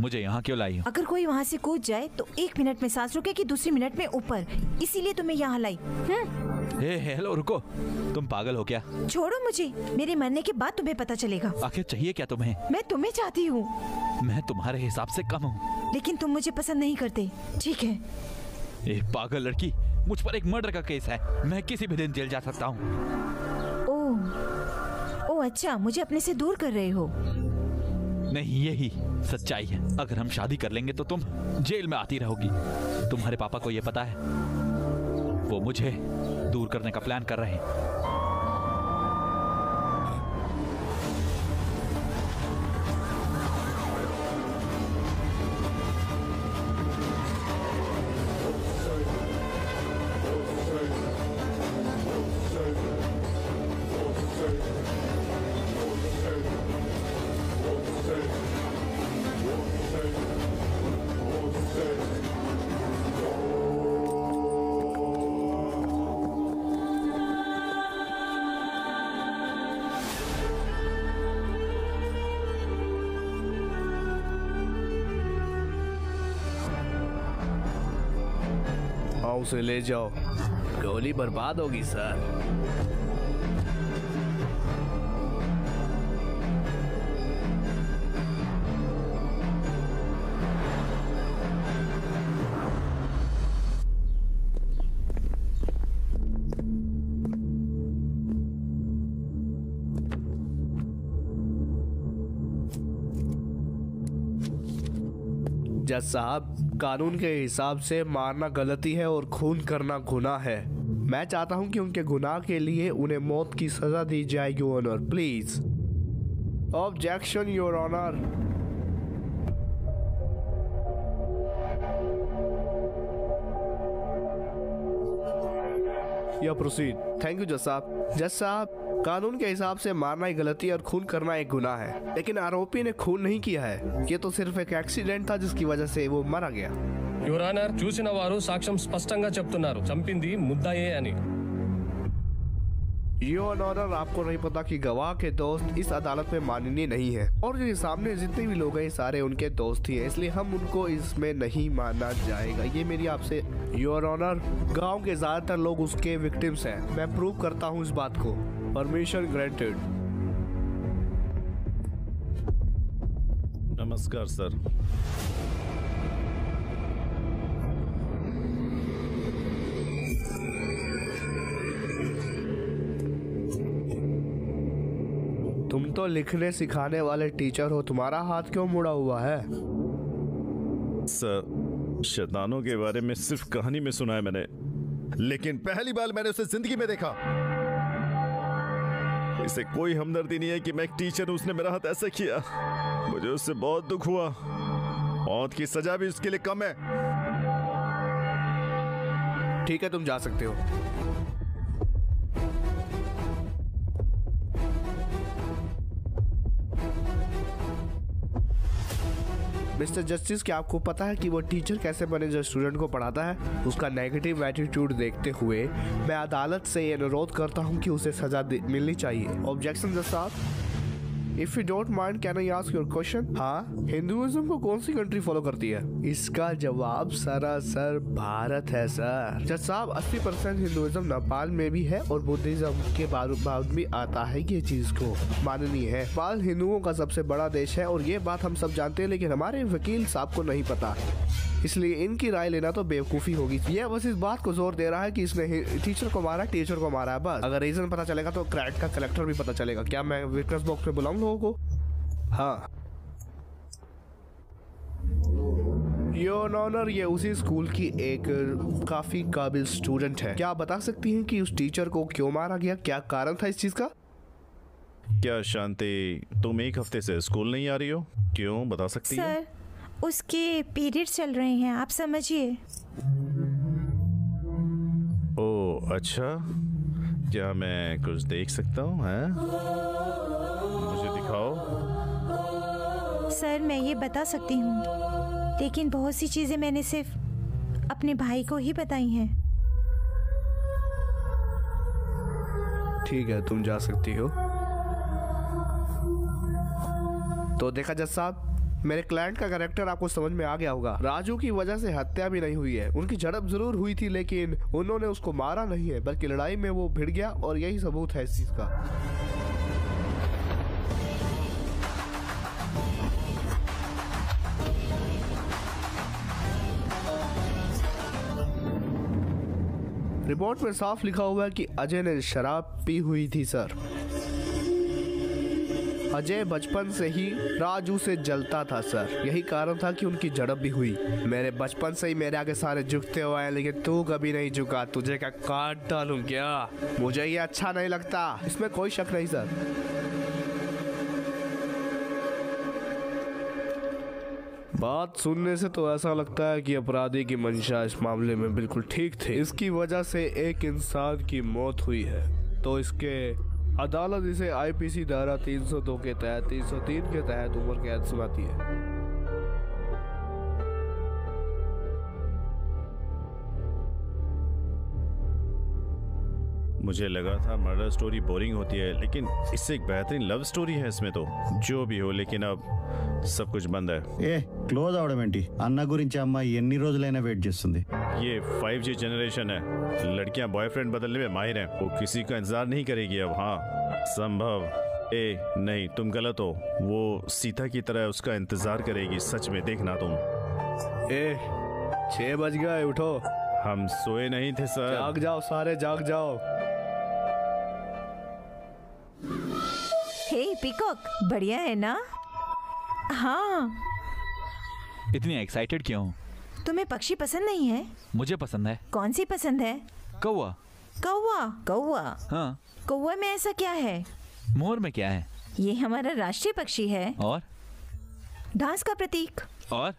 मुझे यहाँ क्यों लाई हो? अगर कोई वहाँ से कूद जाए तो 1 मिनट में सांस रुकेगी, दूसरी मिनट में ऊपर, इसीलिए तुम्हें यहाँ लाई। हेलो रुको, तुम पागल हो क्या? छोड़ो मुझे, मेरे मरने के बाद तुम्हें पता चलेगा। आखिर चाहिए क्या तुम्हें? मैं तुम्हें चाहती हूँ। मैं तुम्हारे हिसाब से कम हूँ। लेकिन तुम मुझे पसंद नहीं करते, ठीक है? एक पागल लड़की, मुझ पर एक मर्डर का केस है, मैं किसी भी दिन जेल जा सकता हूँ। ओह अच्छा, मुझे अपने से दूर कर रहे हो? नहीं, यही सच्चाई है। अगर हम शादी कर लेंगे तो तुम जेल में आती रहोगी। तुम्हारे पापा को ये पता है, वो मुझे दूर करने का प्लान कर रहे हैं। उसे ले जाओ, गोली बर्बाद होगी सर। जज साहब, कानून के हिसाब से मारना गलती है और खून करना गुनाह है। मैं चाहता हूं कि उनके गुनाह के लिए उन्हें मौत की सजा दी जाए, your honour. Please. Objection your honour. या प्रोसीड। थैंक यू जज साहब। जज साहब, कानून के हिसाब से मारना एक गलती और खून करना एक गुनाह है, लेकिन आरोपी ने खून नहीं किया है। ये तो सिर्फ एक एक्सीडेंट था जिसकी वजह से वो मारा गया। యువర్ ఆనర్, చూసిన వారు సాక్ష్యం స్పష్టంగా చెప్తున్నారు, చంపింది ముద్దాయే అని। योर ऑनर, आपको नहीं पता कि गवाह के दोस्त इस अदालत में माननीय नहीं है, और जो सामने जितने भी लोग हैं सारे उनके दोस्त ही हैं, इसलिए हम उनको इसमें नहीं माना जाएगा। ये मेरी आपसे। योर ऑनर, गांव के ज्यादातर लोग उसके विक्टिम्स हैं। मैं प्रूव करता हूँ इस बात को। Permission granted. नमस्कार सर। तुम तो लिखने सिखाने वाले टीचर हो, तुम्हारा हाथ क्यों मुड़ा हुआ है? सर, शैतानों के बारे में सिर्फ कहानी में सुना है मैंने, लेकिन पहली बार मैंने उसे जिंदगी में देखा। इसे कोई हमदर्दी नहीं है कि मैं एक टीचर हूं, उसने मेरा हाथ ऐसा किया। मुझे उससे बहुत दुख हुआ। मौत की सजा भी उसके लिए कम है। ठीक है, तुम जा सकते हो। मिस्टर जस्टिस, क्या आपको पता है कि वो टीचर कैसे बने जो स्टूडेंट को पढ़ाता है? उसका नेगेटिव एटीट्यूड देखते हुए मैं अदालत से ये अनुरोध करता हूँ कि उसे सजा मिलनी चाहिए। ऑब्जेक्शन जज साहब। If you don't mind, can I ask your question? हाँ, हिंदुइज्म को कौन सी कंट्री फॉलो करती है? इसका जवाब सरासर भारत है सर। जज साहब, 80% हिंदुइज्म नेपाल में भी है और बुद्धिज्म के बाद भी आता है। ये चीज को माननीय है। नेपाल हिंदुओं का सबसे बड़ा देश है और ये बात हम सब जानते हैं, लेकिन हमारे वकील साहब को नहीं पता, इसलिए इनकी राय लेना तो बेवकूफ़ी होगी। ये बस इस बात को जोर दे रहा है कि इसने टीचर को मारा है बस। अगर रीजन पता चलेगा तो क्रैट का कलेक्टर भी पता चलेगा। क्या मैं विटनेस बॉक्स में बुलाऊं लोगों को? हाँ। योर ऑनर, ये उसी स्कूल की एक काफी काबिल स्टूडेंट है। क्या आप बता सकती हैं कि उस टीचर को क्यों मारा गया? क्या कारण था इस चीज का? क्या शांति, तुम एक हफ्ते से स्कूल नहीं आ रही हो? क्यों, बता सकती हो? सर, उसके पीरियड्स चल रहे हैं, आप समझिए। ओह अच्छा, क्या मैं कुछ देख सकता हूँ? हैं? मुझे दिखाओ। सर, मैं ये बता सकती हूँ, लेकिन बहुत सी चीजें मैंने सिर्फ अपने भाई को ही बताई हैं। ठीक है, तुम जा सकती हो। तो देखा जज साहब, मेरे क्लाइंट का कैरेक्टर आपको समझ में आ गया होगा। राजू की वजह से हत्या भी नहीं हुई है, उनकी झड़प जरूर हुई थी, लेकिन उन्होंने उसको मारा नहीं है, बल्कि लड़ाई में वो भिड़ गया, और यही सबूत है इस चीज का। रिपोर्ट में साफ लिखा हुआ है कि अजय ने शराब पी हुई थी सर। अजय बचपन से ही राजू से जलता था सर, यही कारण था कि उनकी झड़प भी हुई। मेरे बचपन से ही मेरे आगे सारे झुकते हुए हैं, लेकिन तू कभी नहीं झुका। तुझे क्या काट डालूं क्या? मुझे ये अच्छा नहीं लगता, इसमें कोई शक नहीं सर। बात सुनने से तो ऐसा लगता है कि अपराधी की मंशा इस मामले में बिल्कुल ठीक थी। इसकी वजह से एक इंसान की मौत हुई है, तो इसके अदालत इसे आईपीसी धारा 302 के तहत 303 के तहत उम्र कैद सुनाती है। मुझे लगा था मर्डर स्टोरी बोरिंग होती है, लेकिन इससे एक बेहतरीन लव स्टोरी है इसमें तो। जो भी हो, लेकिन अब सब कुछ बंद है। ఏ క్లోజ్ అవడం ఏంటి? అన్న గురించి అమ్మాయి ఎన్ని రోజులైనా వెయిట్ చేస్తుంది. ये 5G जनरेशन है, लड़कियां बॉयफ्रेंड बदलने में माहिर हैं। वो किसी का इंतजार नहीं करेगी अब। हाँ, संभव। नहीं, तुम गलत हो। वो सीता की तरह उसका इंतजार करेगी। सच में देखना तुम। 6 बज गए, उठो। हम सोए नहीं थे सर। जाग जाओ, सारे जाग जाओ। हे पीकॉक, बढ़िया है ना? हाँ। इतनी एक्साइटेड क्यों? तुम्हें पक्षी पसंद नहीं है? मुझे पसंद है। कौन सी पसंद है? कौवा। कौवा? कौवा? हाँ। कौवा में ऐसा क्या है? मोर में क्या है? ये हमारा राष्ट्रीय पक्षी है और घास का प्रतीक। और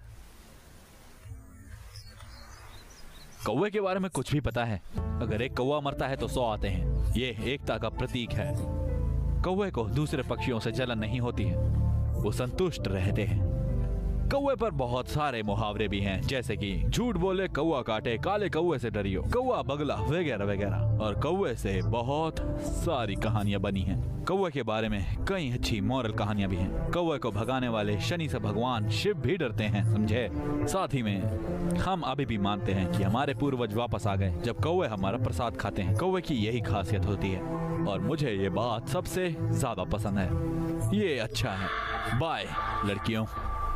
कौवे के बारे में कुछ भी पता है? अगर एक कौवा मरता है तो 100 आते हैं। ये एकता का प्रतीक है। कौवे को दूसरे पक्षियों से जलन नहीं होती है, वो संतुष्ट रहते हैं। कौवे पर बहुत सारे मुहावरे भी हैं, जैसे कि झूठ बोले कौवा काटे, काले कौवे से डरियो, कौवा बगला, वगैरह वगैरह। और कौवे से बहुत सारी कहानियां बनी हैं। कौवे के बारे में कई अच्छी मॉरल कहानियां भी हैं। कौवे को भगाने वाले शनि से भगवान शिव भी डरते हैं, समझे? साथ ही में हम अभी भी मानते हैं कि हमारे पूर्वज वापस आ गए जब कौवे हमारा प्रसाद खाते हैं। कौवे की यही खासियत होती है, और मुझे ये बात सबसे ज्यादा पसंद है। ये अच्छा है। बाय लड़कियों।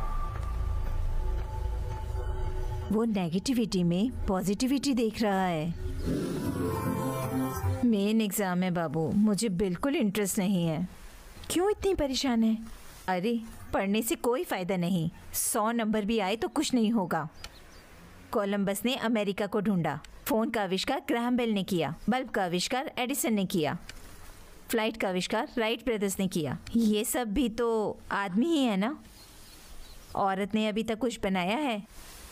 वो नेगेटिविटी में पॉजिटिविटी देख रहा है। मेन एग्जाम है बाबू, मुझे बिल्कुल इंटरेस्ट नहीं है। क्यों इतनी परेशान है? अरे पढ़ने से कोई फायदा नहीं, 100 नंबर भी आए तो कुछ नहीं होगा। कोलंबस ने अमेरिका को ढूंढा, फोन का आविष्कार ग्राहम बेल ने किया, बल्ब का आविष्कार एडिसन ने किया, फ्लाइट का आविष्कार राइट ब्रदर्स ने किया। ये सब भी तो आदमी ही है ना? औरत ने अभी तक कुछ बनाया है?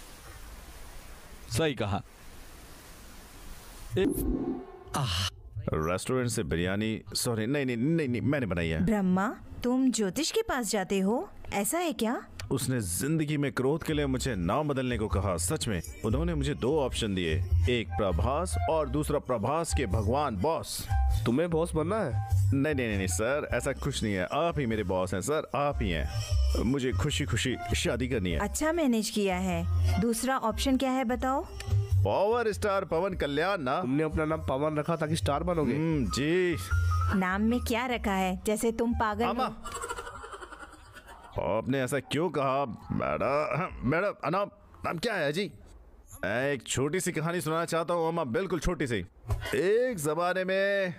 सही कहा। रेस्टोरेंट से बिरयानी, सॉरी, नहीं, मैंने बनाई है। ब्रह्मा, तुम ज्योतिष के पास जाते हो, ऐसा है क्या? उसने जिंदगी में क्रोध के लिए मुझे नाम बदलने को कहा। सच में उन्होंने मुझे 2 ऑप्शन दिए, एक प्रभास और दूसरा प्रभास के भगवान बॉस। तुम्हें बॉस बनना है? नहीं सर, ऐसा कुछ नहीं है। आप ही मेरे बॉस हैं सर, आप ही हैं। मुझे खुशी खुशी शादी करनी है। अच्छा मैनेज किया है। दूसरा ऑप्शन क्या है बताओ? पावर स्टार पवन कल्याण ना। तुमने अपना नाम पवन रखा ताकि स्टार बनोगे? जी। नाम में क्या रखा है? जैसे तुम पागल हो। आपने ऐसा क्यों कहा? मैडम नाम क्या है जी? मैं एक छोटी सी कहानी सुनाना चाहता हूँ अम्मा, बिल्कुल छोटी सी। एक जमाने में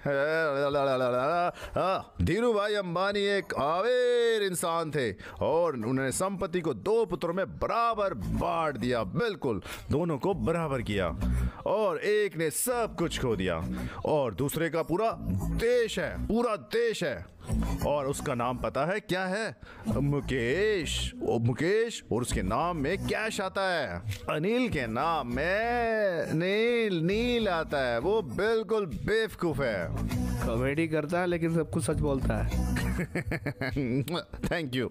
धीरू भाई अंबानी एक आवेर इंसान थे, और उन्होंने संपत्ति को 2 पुत्रों में बराबर बांट दिया। बिल्कुल दोनों को बराबर किया, और एक ने सब कुछ खो दिया, और दूसरे का पूरा देश है, और उसका नाम पता है क्या है? मुकेश। और उसके नाम में कैश आता है। अनिल के नाम में नील आता है। वो बिल्कुल बेवकूफ है। कॉमेडी करता है लेकिन सब कुछ सच बोलता है। Thank you.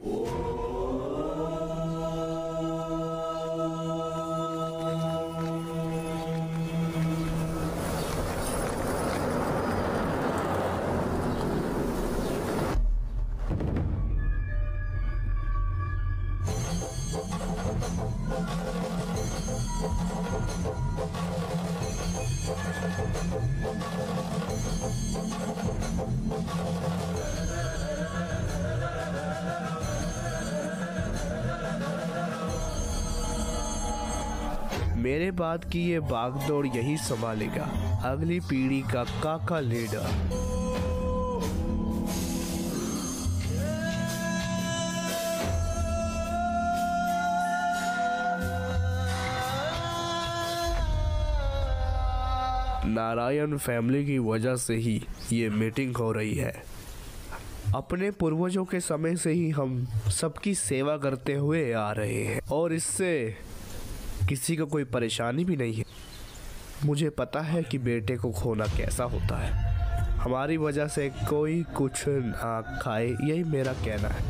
मेरे बाद की ये भागदौड़ यही संभालेगा अगली पीढ़ी का काका लीडर। नारायण फैमिली की वजह से ही ये मीटिंग हो रही है। अपने पूर्वजों के समय से ही हम सबकी सेवा करते हुए आ रहे हैं और इससे किसी को कोई परेशानी भी नहीं है। मुझे पता है कि बेटे को खोना कैसा होता है। हमारी वजह से कोई कुछ ना खाए, यही मेरा कहना है।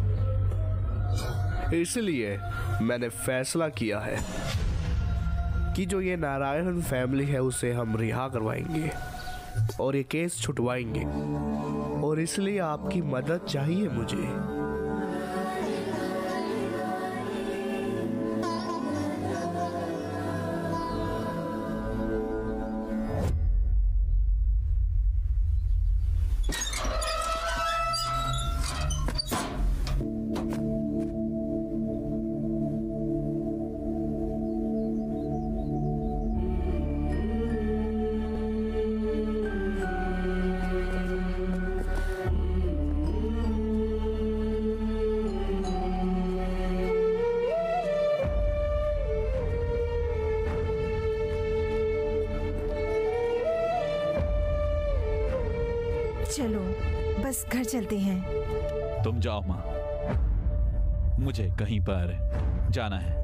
इसलिए मैंने फैसला किया है कि जो ये नारायण फैमिली है उसे हम रिहा करवाएंगे और ये केस छुटवाएंगे, और इसलिए आपकी मदद चाहिए मुझे। चलो बस घर चलते हैं। तुम जाओ माँ, मुझे कहीं पर जाना है।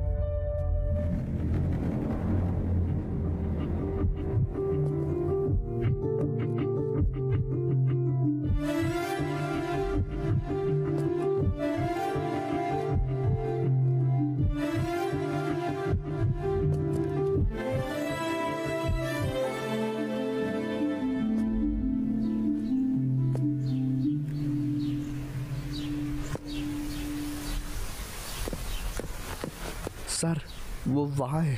सर, वो वहाँ है।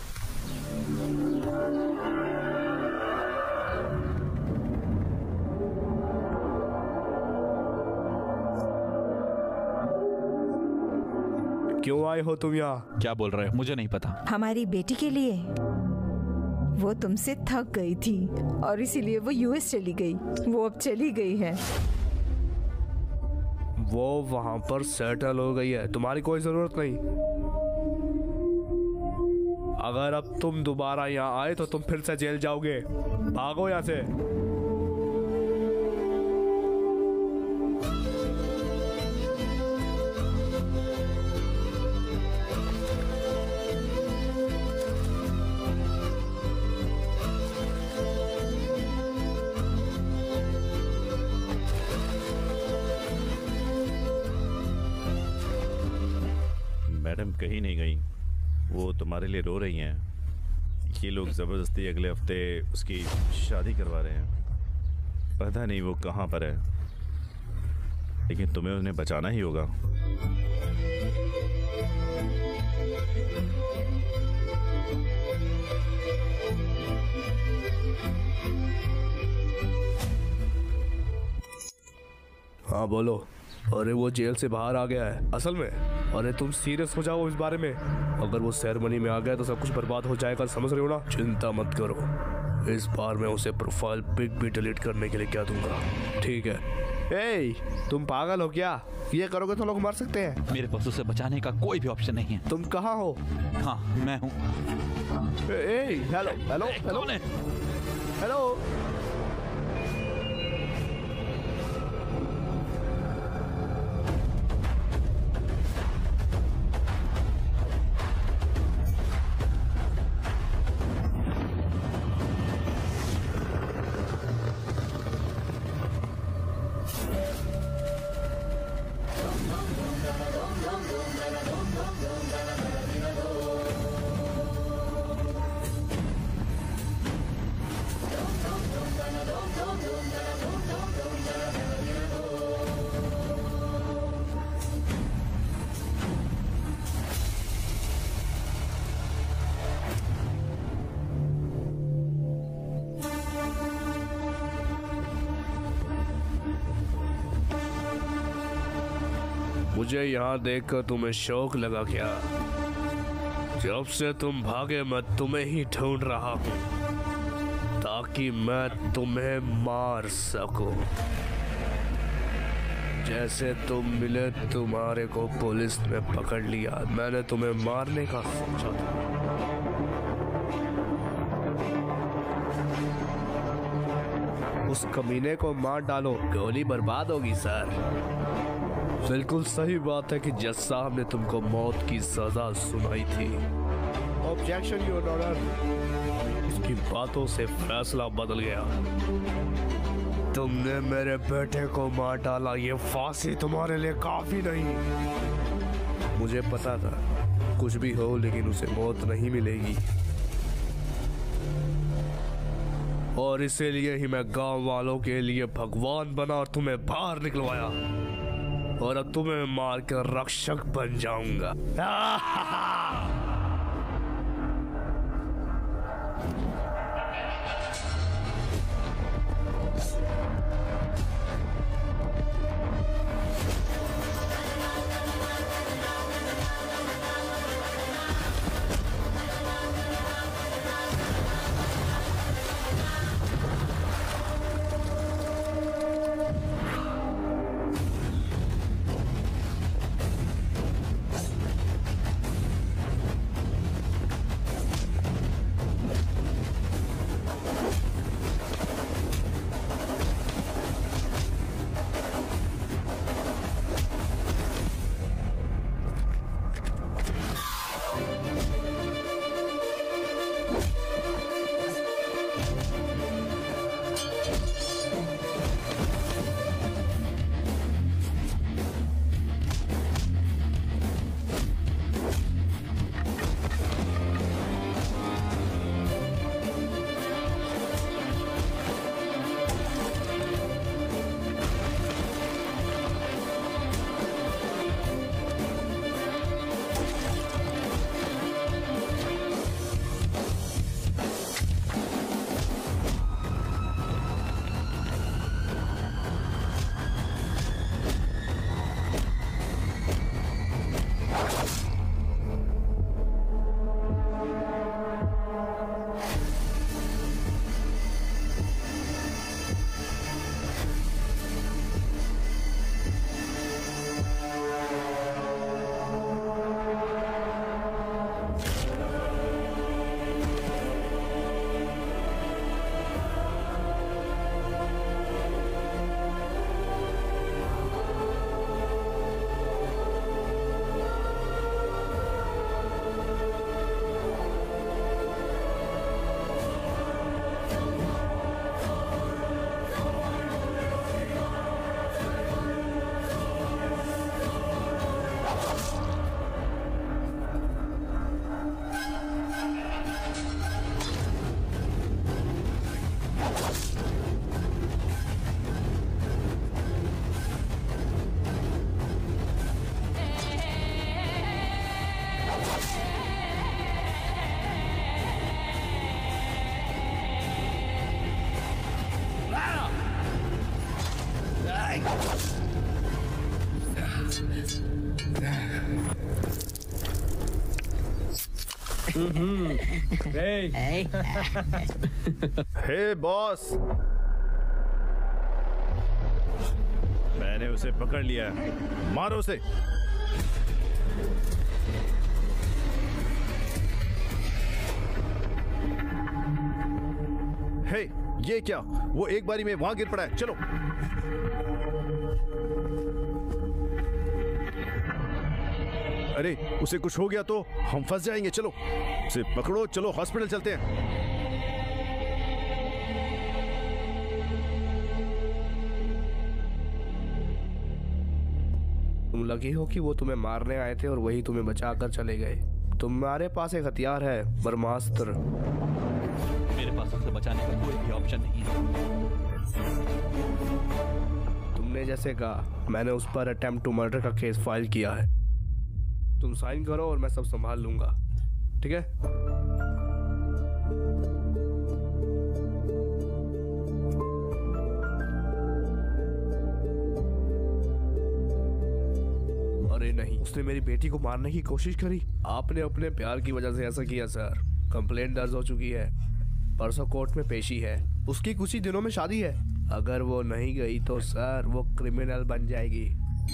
क्यों आए हो तुम यहाँ? क्या बोल रहे हो? मुझे नहीं पता। हमारी बेटी के लिए। वो तुमसे थक गई थी और इसीलिए वो यूएस चली गई। वो अब चली गई है। वो वहाँ पर सेटल हो गई है, तुम्हारी कोई जरूरत नहीं। अगर अब तुम दोबारा यहाँ आए तो तुम फिर से जेल जाओगे। भागो यहाँ से। मैडम कहीं नहीं गई, वो तुम्हारे लिए रो रही हैं। ये लोग ज़बरदस्ती अगले हफ्ते उसकी शादी करवा रहे हैं। पता नहीं वो कहाँ पर है, लेकिन तुम्हें उन्हें बचाना ही होगा। हाँ बोलो। अरे वो जेल से बाहर आ गया है असल में। अरे तुम सीरियस हो जाओ इस बारे में। अगर वो सेरेमनी में आ गया तो सब कुछ बर्बाद हो जाएगा, समझ रहे हो ना? चिंता मत करो, इस बार मैं उसे प्रोफाइल पिक भी डिलीट करने के लिए क्या दूंगा। ठीक है। ए, तुम पागल हो क्या? ये करोगे तो लोग मर सकते हैं। मेरे पास उसे बचाने का कोई भी ऑप्शन नहीं है। तुम कहाँ हो? हाँ मैं हूँ। Hello hello hello hello. मुझे यहाँ देखकर तुम्हें शौक लगा क्या? जब से तुम भागे मैं तुम्हें ही ढूंढ रहा हूँ ताकि मैं तुम्हें मार सकूं। जैसे तुम मिले तुम्हारे को पुलिस ने पकड़ लिया, मैंने तुम्हें मारने का सोचा था। उस कमीने को मार डालो, गोली बर्बाद होगी सर। बिल्कुल सही बात है कि जज साहब ने तुमको मौत की सजा सुनाई थी। Objection your honour. उसकी बातों से फैसला बदल गया। तुमने मेरे बेटे को मार डाला, ये फांसी तुम्हारे लिए काफी नहीं। मुझे पता था कुछ भी हो लेकिन उसे मौत नहीं मिलेगी, और इसीलिए ही मैं गांव वालों के लिए भगवान बना और तुम्हें बाहर निकलवाया, और अब तुम्हें मारकर रक्षक बन जाऊंगा। हे बॉस, मैंने उसे पकड़ लिया है, मारो उसे। हे, ये क्या? वो एक बारी में वहां गिर पड़ा है। चलो। अरे उसे कुछ हो गया तो हम फंस जाएंगे। चलो उसे पकड़ो, चलो हॉस्पिटल चलते हैं। तुम लगी हो कि वो तुम्हें मारने आए थे और वही तुम्हें बचाकर चले गए। तुम्हारे पास एक हथियार है, ब्रह्मास्त्र। मेरे पास उसे बचाने का कोई भी ऑप्शन नहीं है। तुमने जैसे कहा, मैंने उस पर अटेम्प्ट टू मर्डर का केस फाइल किया है। तुम साइन करो और मैं सब संभाल लूंगा, ठीक है? और उसने मेरी बेटी को मारने की कोशिश करी। आपने अपने प्यार की वजह से ऐसा किया सर। कंप्लेंट दर्ज हो चुकी है, परसों कोर्ट में पेशी है। उसकी कुछ ही दिनों में शादी है। अगर वो नहीं गई तो सर वो क्रिमिनल बन जाएगी।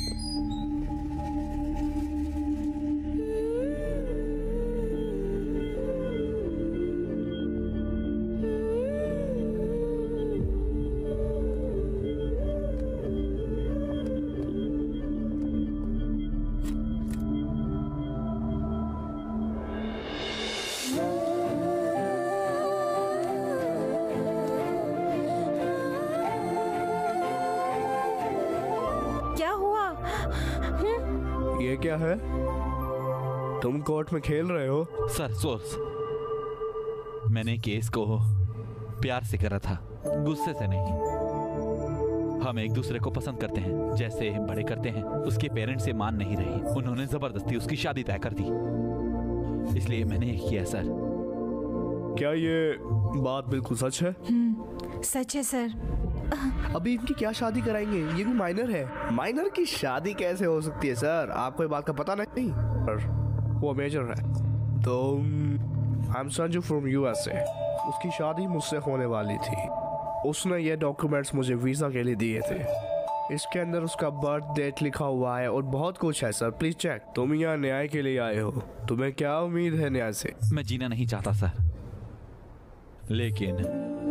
क्या हुआ? ये क्या है? तुम कोर्ट में खेल रहे हो? सर सोर्स, मैंने केस को प्यार से करा था, गुस्से से नहीं। हम एक दूसरे को पसंद करते हैं, जैसे बड़े करते हैं। उसके पेरेंट्स से मान नहीं रही, उन्होंने जबरदस्ती उसकी शादी तय कर दी, इसलिए मैंने ये किया सर। क्या ये बात बिल्कुल सच है? सच है सर। अभी इनकी क्या शादी कराएंगे? ये भी माइनर है। माइनर की शादी कैसे हो सकती है सर? आपको ये बात का पता नहीं? पर वो मेजर है। तो I am Sanju from USA. उसकी शादी मुझसे होने वाली थी। उसने ये डॉक्यूमेंट्स मुझे वीजा के लिए दिए थे। इसके अंदर उसका बर्थ डेट लिखा हुआ है और बहुत कुछ है सर, प्लीज चेक। तुम यहाँ न्याय के लिए आए हो, तुम्हें क्या उम्मीद है न्याय से? मैं जीना नहीं चाहता सर, लेकिन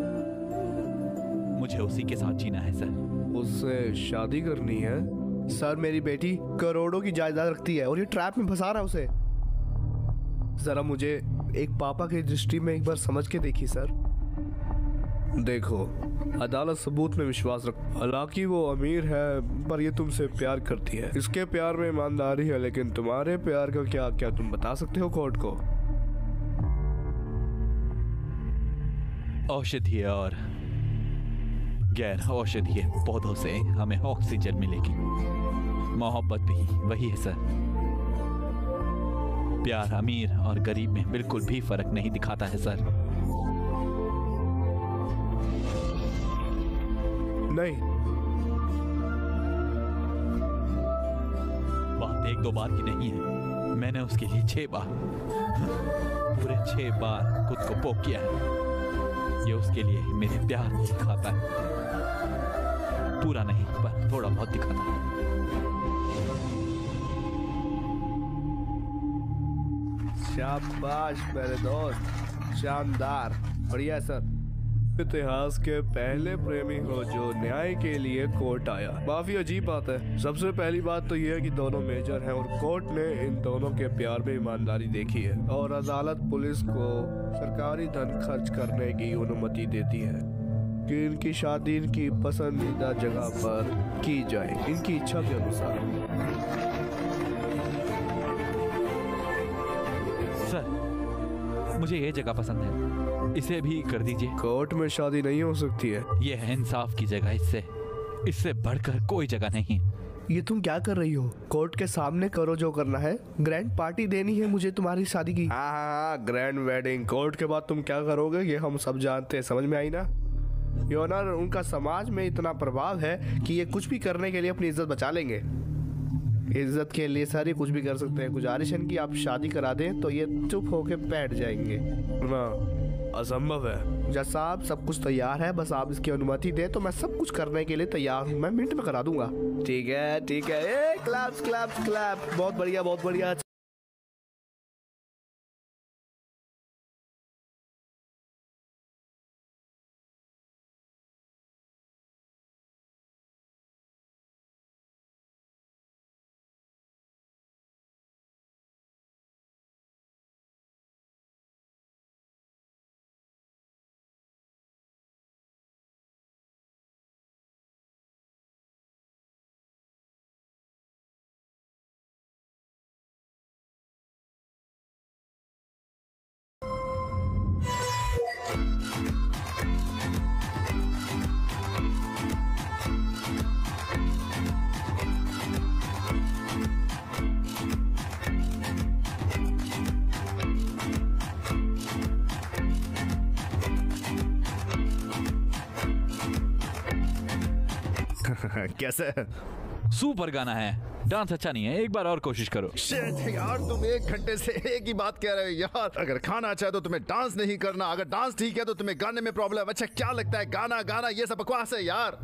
मुझे उसी के साथ जीना है सर। उससे शादी करनी है? सर मेरी बेटी करोड़ों की जायदाद रखती है और ये ट्रैप में फंसा रहा है उसे। जरा मुझे एक पापा की दृष्टि में एक बार समझ के देखिए सर। देखो, अदालत सबूत में विश्वास रख। हालांकि वो अमीर है पर ये तुमसे प्यार करती है। इसके प्यार में ईमानदारी है, लेकिन तुम्हारे प्यार का क्या तुम बता सकते हो कोर्ट को? औषधीय और गैर औषधीय पौधों से हमें ऑक्सीजन मिलेगी। मोहब्बत भी वही है सर। प्यार अमीर और गरीब में बिल्कुल भी फर्क नहीं दिखाता है सर। नहीं, बात एक दो बार की नहीं है। मैंने उसके लिए 6 बार, पूरे 6 बार खुद को पोक किया है। ये उसके लिए मेरे प्यार दिखाता है। पूरा नहीं पर थोड़ा बहुत दिखाता है। शाबाश मेरे दोस्त, शानदार, बढ़िया सर। इतिहास के पहले प्रेमी हो जो न्याय के लिए कोर्ट आया। काफी अजीब बात है। सबसे पहली बात तो यह है कि दोनों मेजर हैं और कोर्ट ने इन दोनों के प्यार में ईमानदारी देखी है और अदालत पुलिस को सरकारी धन खर्च करने की अनुमति देती है कि इनकी शादी इनकी पसंदीदा जगह पर की जाए, इनकी इच्छा के अनुसार। सर मुझे ये जगह पसंद है, इसे भी कर दीजिए। कोर्ट में शादी नहीं हो सकती है। ये है इंसाफ की जगह, इससे बढ़कर कोई जगह नहीं। ये तुम क्या कर रही हो? कोर्ट के सामने करो जो करना है। ग्रैंड पार्टी देनी है मुझे तुम्हारी शादी की। हाँ, ग्रैंड वेडिंग। कोर्ट के बाद तुम क्या करोगे ये हम सब जानते हैं, समझ में आई ना? योनर, उनका समाज में इतना प्रभाव है कि ये कुछ भी करने के लिए अपनी इज्जत बचा लेंगे। इज्जत के लिए सारी कुछ भी कर सकते हैं। गुजारिश है कि आप शादी करा दें तो ये चुप होके बैठ जाएंगे ना। असंभव है। जज साहब, सब कुछ तैयार है, बस आप इसकी अनुमति दें तो मैं सब कुछ करने के लिए तैयार हूँ। मैं मिनट में करा दूंगा। ठीक है, ठीक है। ए, क्लैप्स क्लैप्स क्लैप। बहुत बढ़िया, बहुत बढ़िया। कैसे? सुपर गाना है। डांस अच्छा नहीं है, एक बार और कोशिश करो। Shit, यार तुम 1 घंटे से एक ही बात कह रहे हो यार। अगर खाना अच्छा है तो तुम्हें डांस नहीं करना, अगर डांस ठीक है तो तुम्हें गाने में प्रॉब्लम। अच्छा क्या लगता है गाना गाना ये सब बकवास है यार।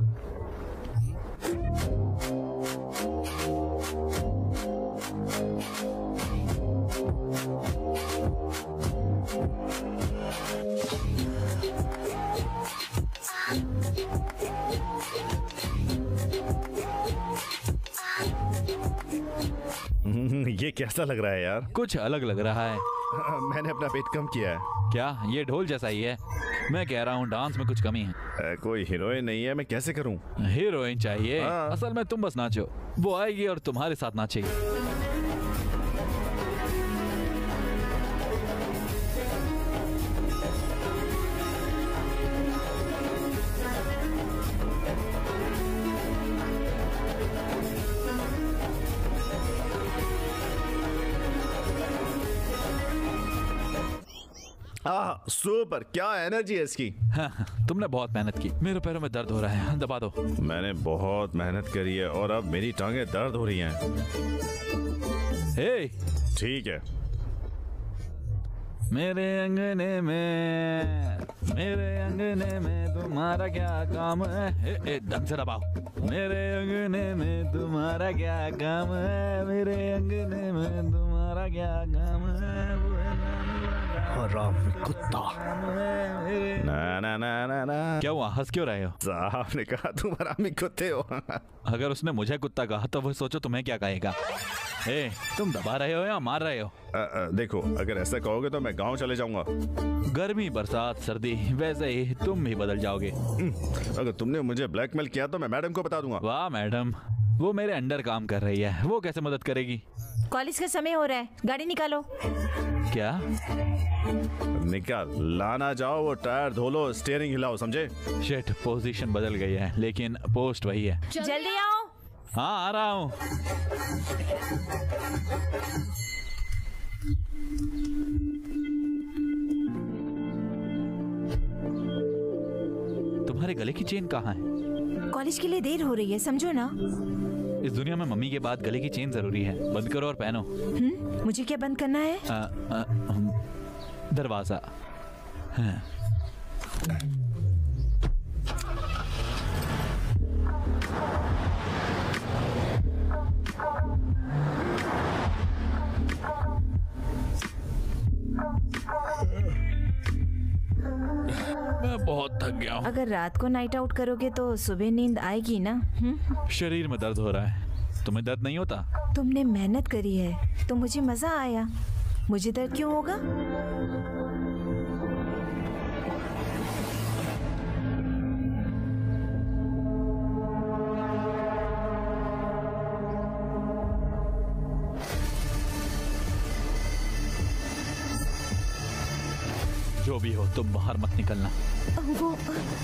ये कैसा लग रहा है यार? कुछ अलग लग रहा है। मैंने अपना पेट कम किया है। क्या ये ढोल जैसा ही है? मैं कह रहा हूँ डांस में कुछ कमी है। कोई हीरोइन नहीं है, मैं कैसे करूं? हीरोइन चाहिए। हाँ। असल में तुम बस नाचो, वो आएगी और तुम्हारे साथ नाचेगी। सुपर, क्या एनर्जी है इसकी। तुमने बहुत मेहनत की। मेरे पैरों में दर्द हो रहा है, दबा दो। मैंने बहुत मेहनत करी है और अब मेरी टांगें दर्द हो रही हैं। हे, ठीक है। मेरे अंगने में तुम्हारा क्या काम है? ढंग से दबाओ। मेरे अंगने में तुम्हारा क्या काम है? मेरे अंगने में तुम्हारा क्या काम है? हरामी कुत्ता। ना ना ना ना ना। क्या हुआ, हंस क्यों रहे हो? साहब ने कहा तुम हरामी कुत्ते हो। अगर उसने मुझे कुत्ता कहा तो वो सोचो तुम्हें क्या कहेगा। ए, तुम दबा रहे हो या मार रहे हो? देखो, अगर ऐसा कहोगे तो मैं गांव चले जाऊंगा। गर्मी, बरसात, सर्दी, वैसे ही तुम भी बदल जाओगे। अगर तुमने मुझे ब्लैकमेल किया तो मैं मैडम को बता दूंगा। वाह मैडम, वो मेरे अंडर काम कर रही है, वो कैसे मदद करेगी? कॉलेज का समय हो रहा है, गाड़ी निकालो। क्या? निकाल लाना जाओ, वो टायर धो लो, स्टीयरिंग हिलाओ, समझे? शिट, पोजीशन बदल गई है लेकिन पोस्ट वही है। जल्दी आओ। हाँ, आ रहा हूँ। तुम्हारे गले की चेन कहाँ है? कॉलेज के लिए देर हो रही है, समझो ना। इस दुनिया में मम्मी के बाद गले की चेन जरूरी है। बंद करो और पहनो। मुझे क्या बंद करना है? दरवाजा। हाँ। मैं बहुत थक गया हूँ। अगर रात को नाइट आउट करोगे तो सुबह नींद आएगी ना? शरीर में दर्द हो रहा है। तुम्हें दर्द नहीं होता? तुमने मेहनत करी है तो मुझे मजा आया। मुझे दर्द क्यों होगा? जो भी हो, तुम बाहर मत निकलना। वो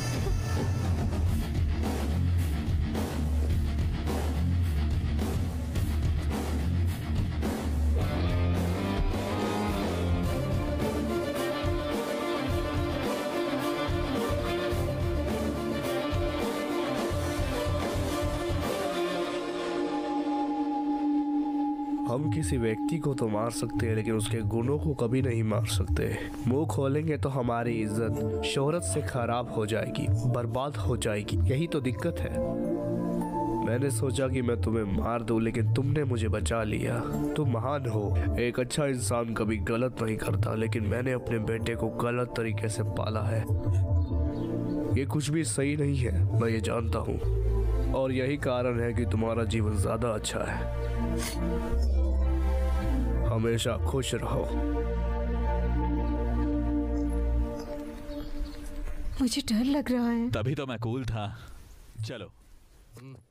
हम किसी व्यक्ति को तो मार सकते हैं लेकिन उसके गुणों को कभी नहीं मार सकते। मुंह खोलेंगे तो हमारी इज्जत शोहरत से खराब हो जाएगी, बर्बाद हो जाएगी। यही तो दिक्कत है। मैंने सोचा कि मैं तुम्हें मार दूं लेकिन तुमने मुझे बचा लिया। तुम महान हो। एक अच्छा इंसान कभी गलत नहीं करता, लेकिन मैंने अपने बेटे को गलत तरीके से पाला है। ये कुछ भी सही नहीं है, मैं ये जानता हूँ, और यही कारण है कि तुम्हारा जीवन ज्यादा अच्छा है। हमेशा खुश रहो। मुझे डर लग रहा है। तभी तो मैं कूल था। चलो।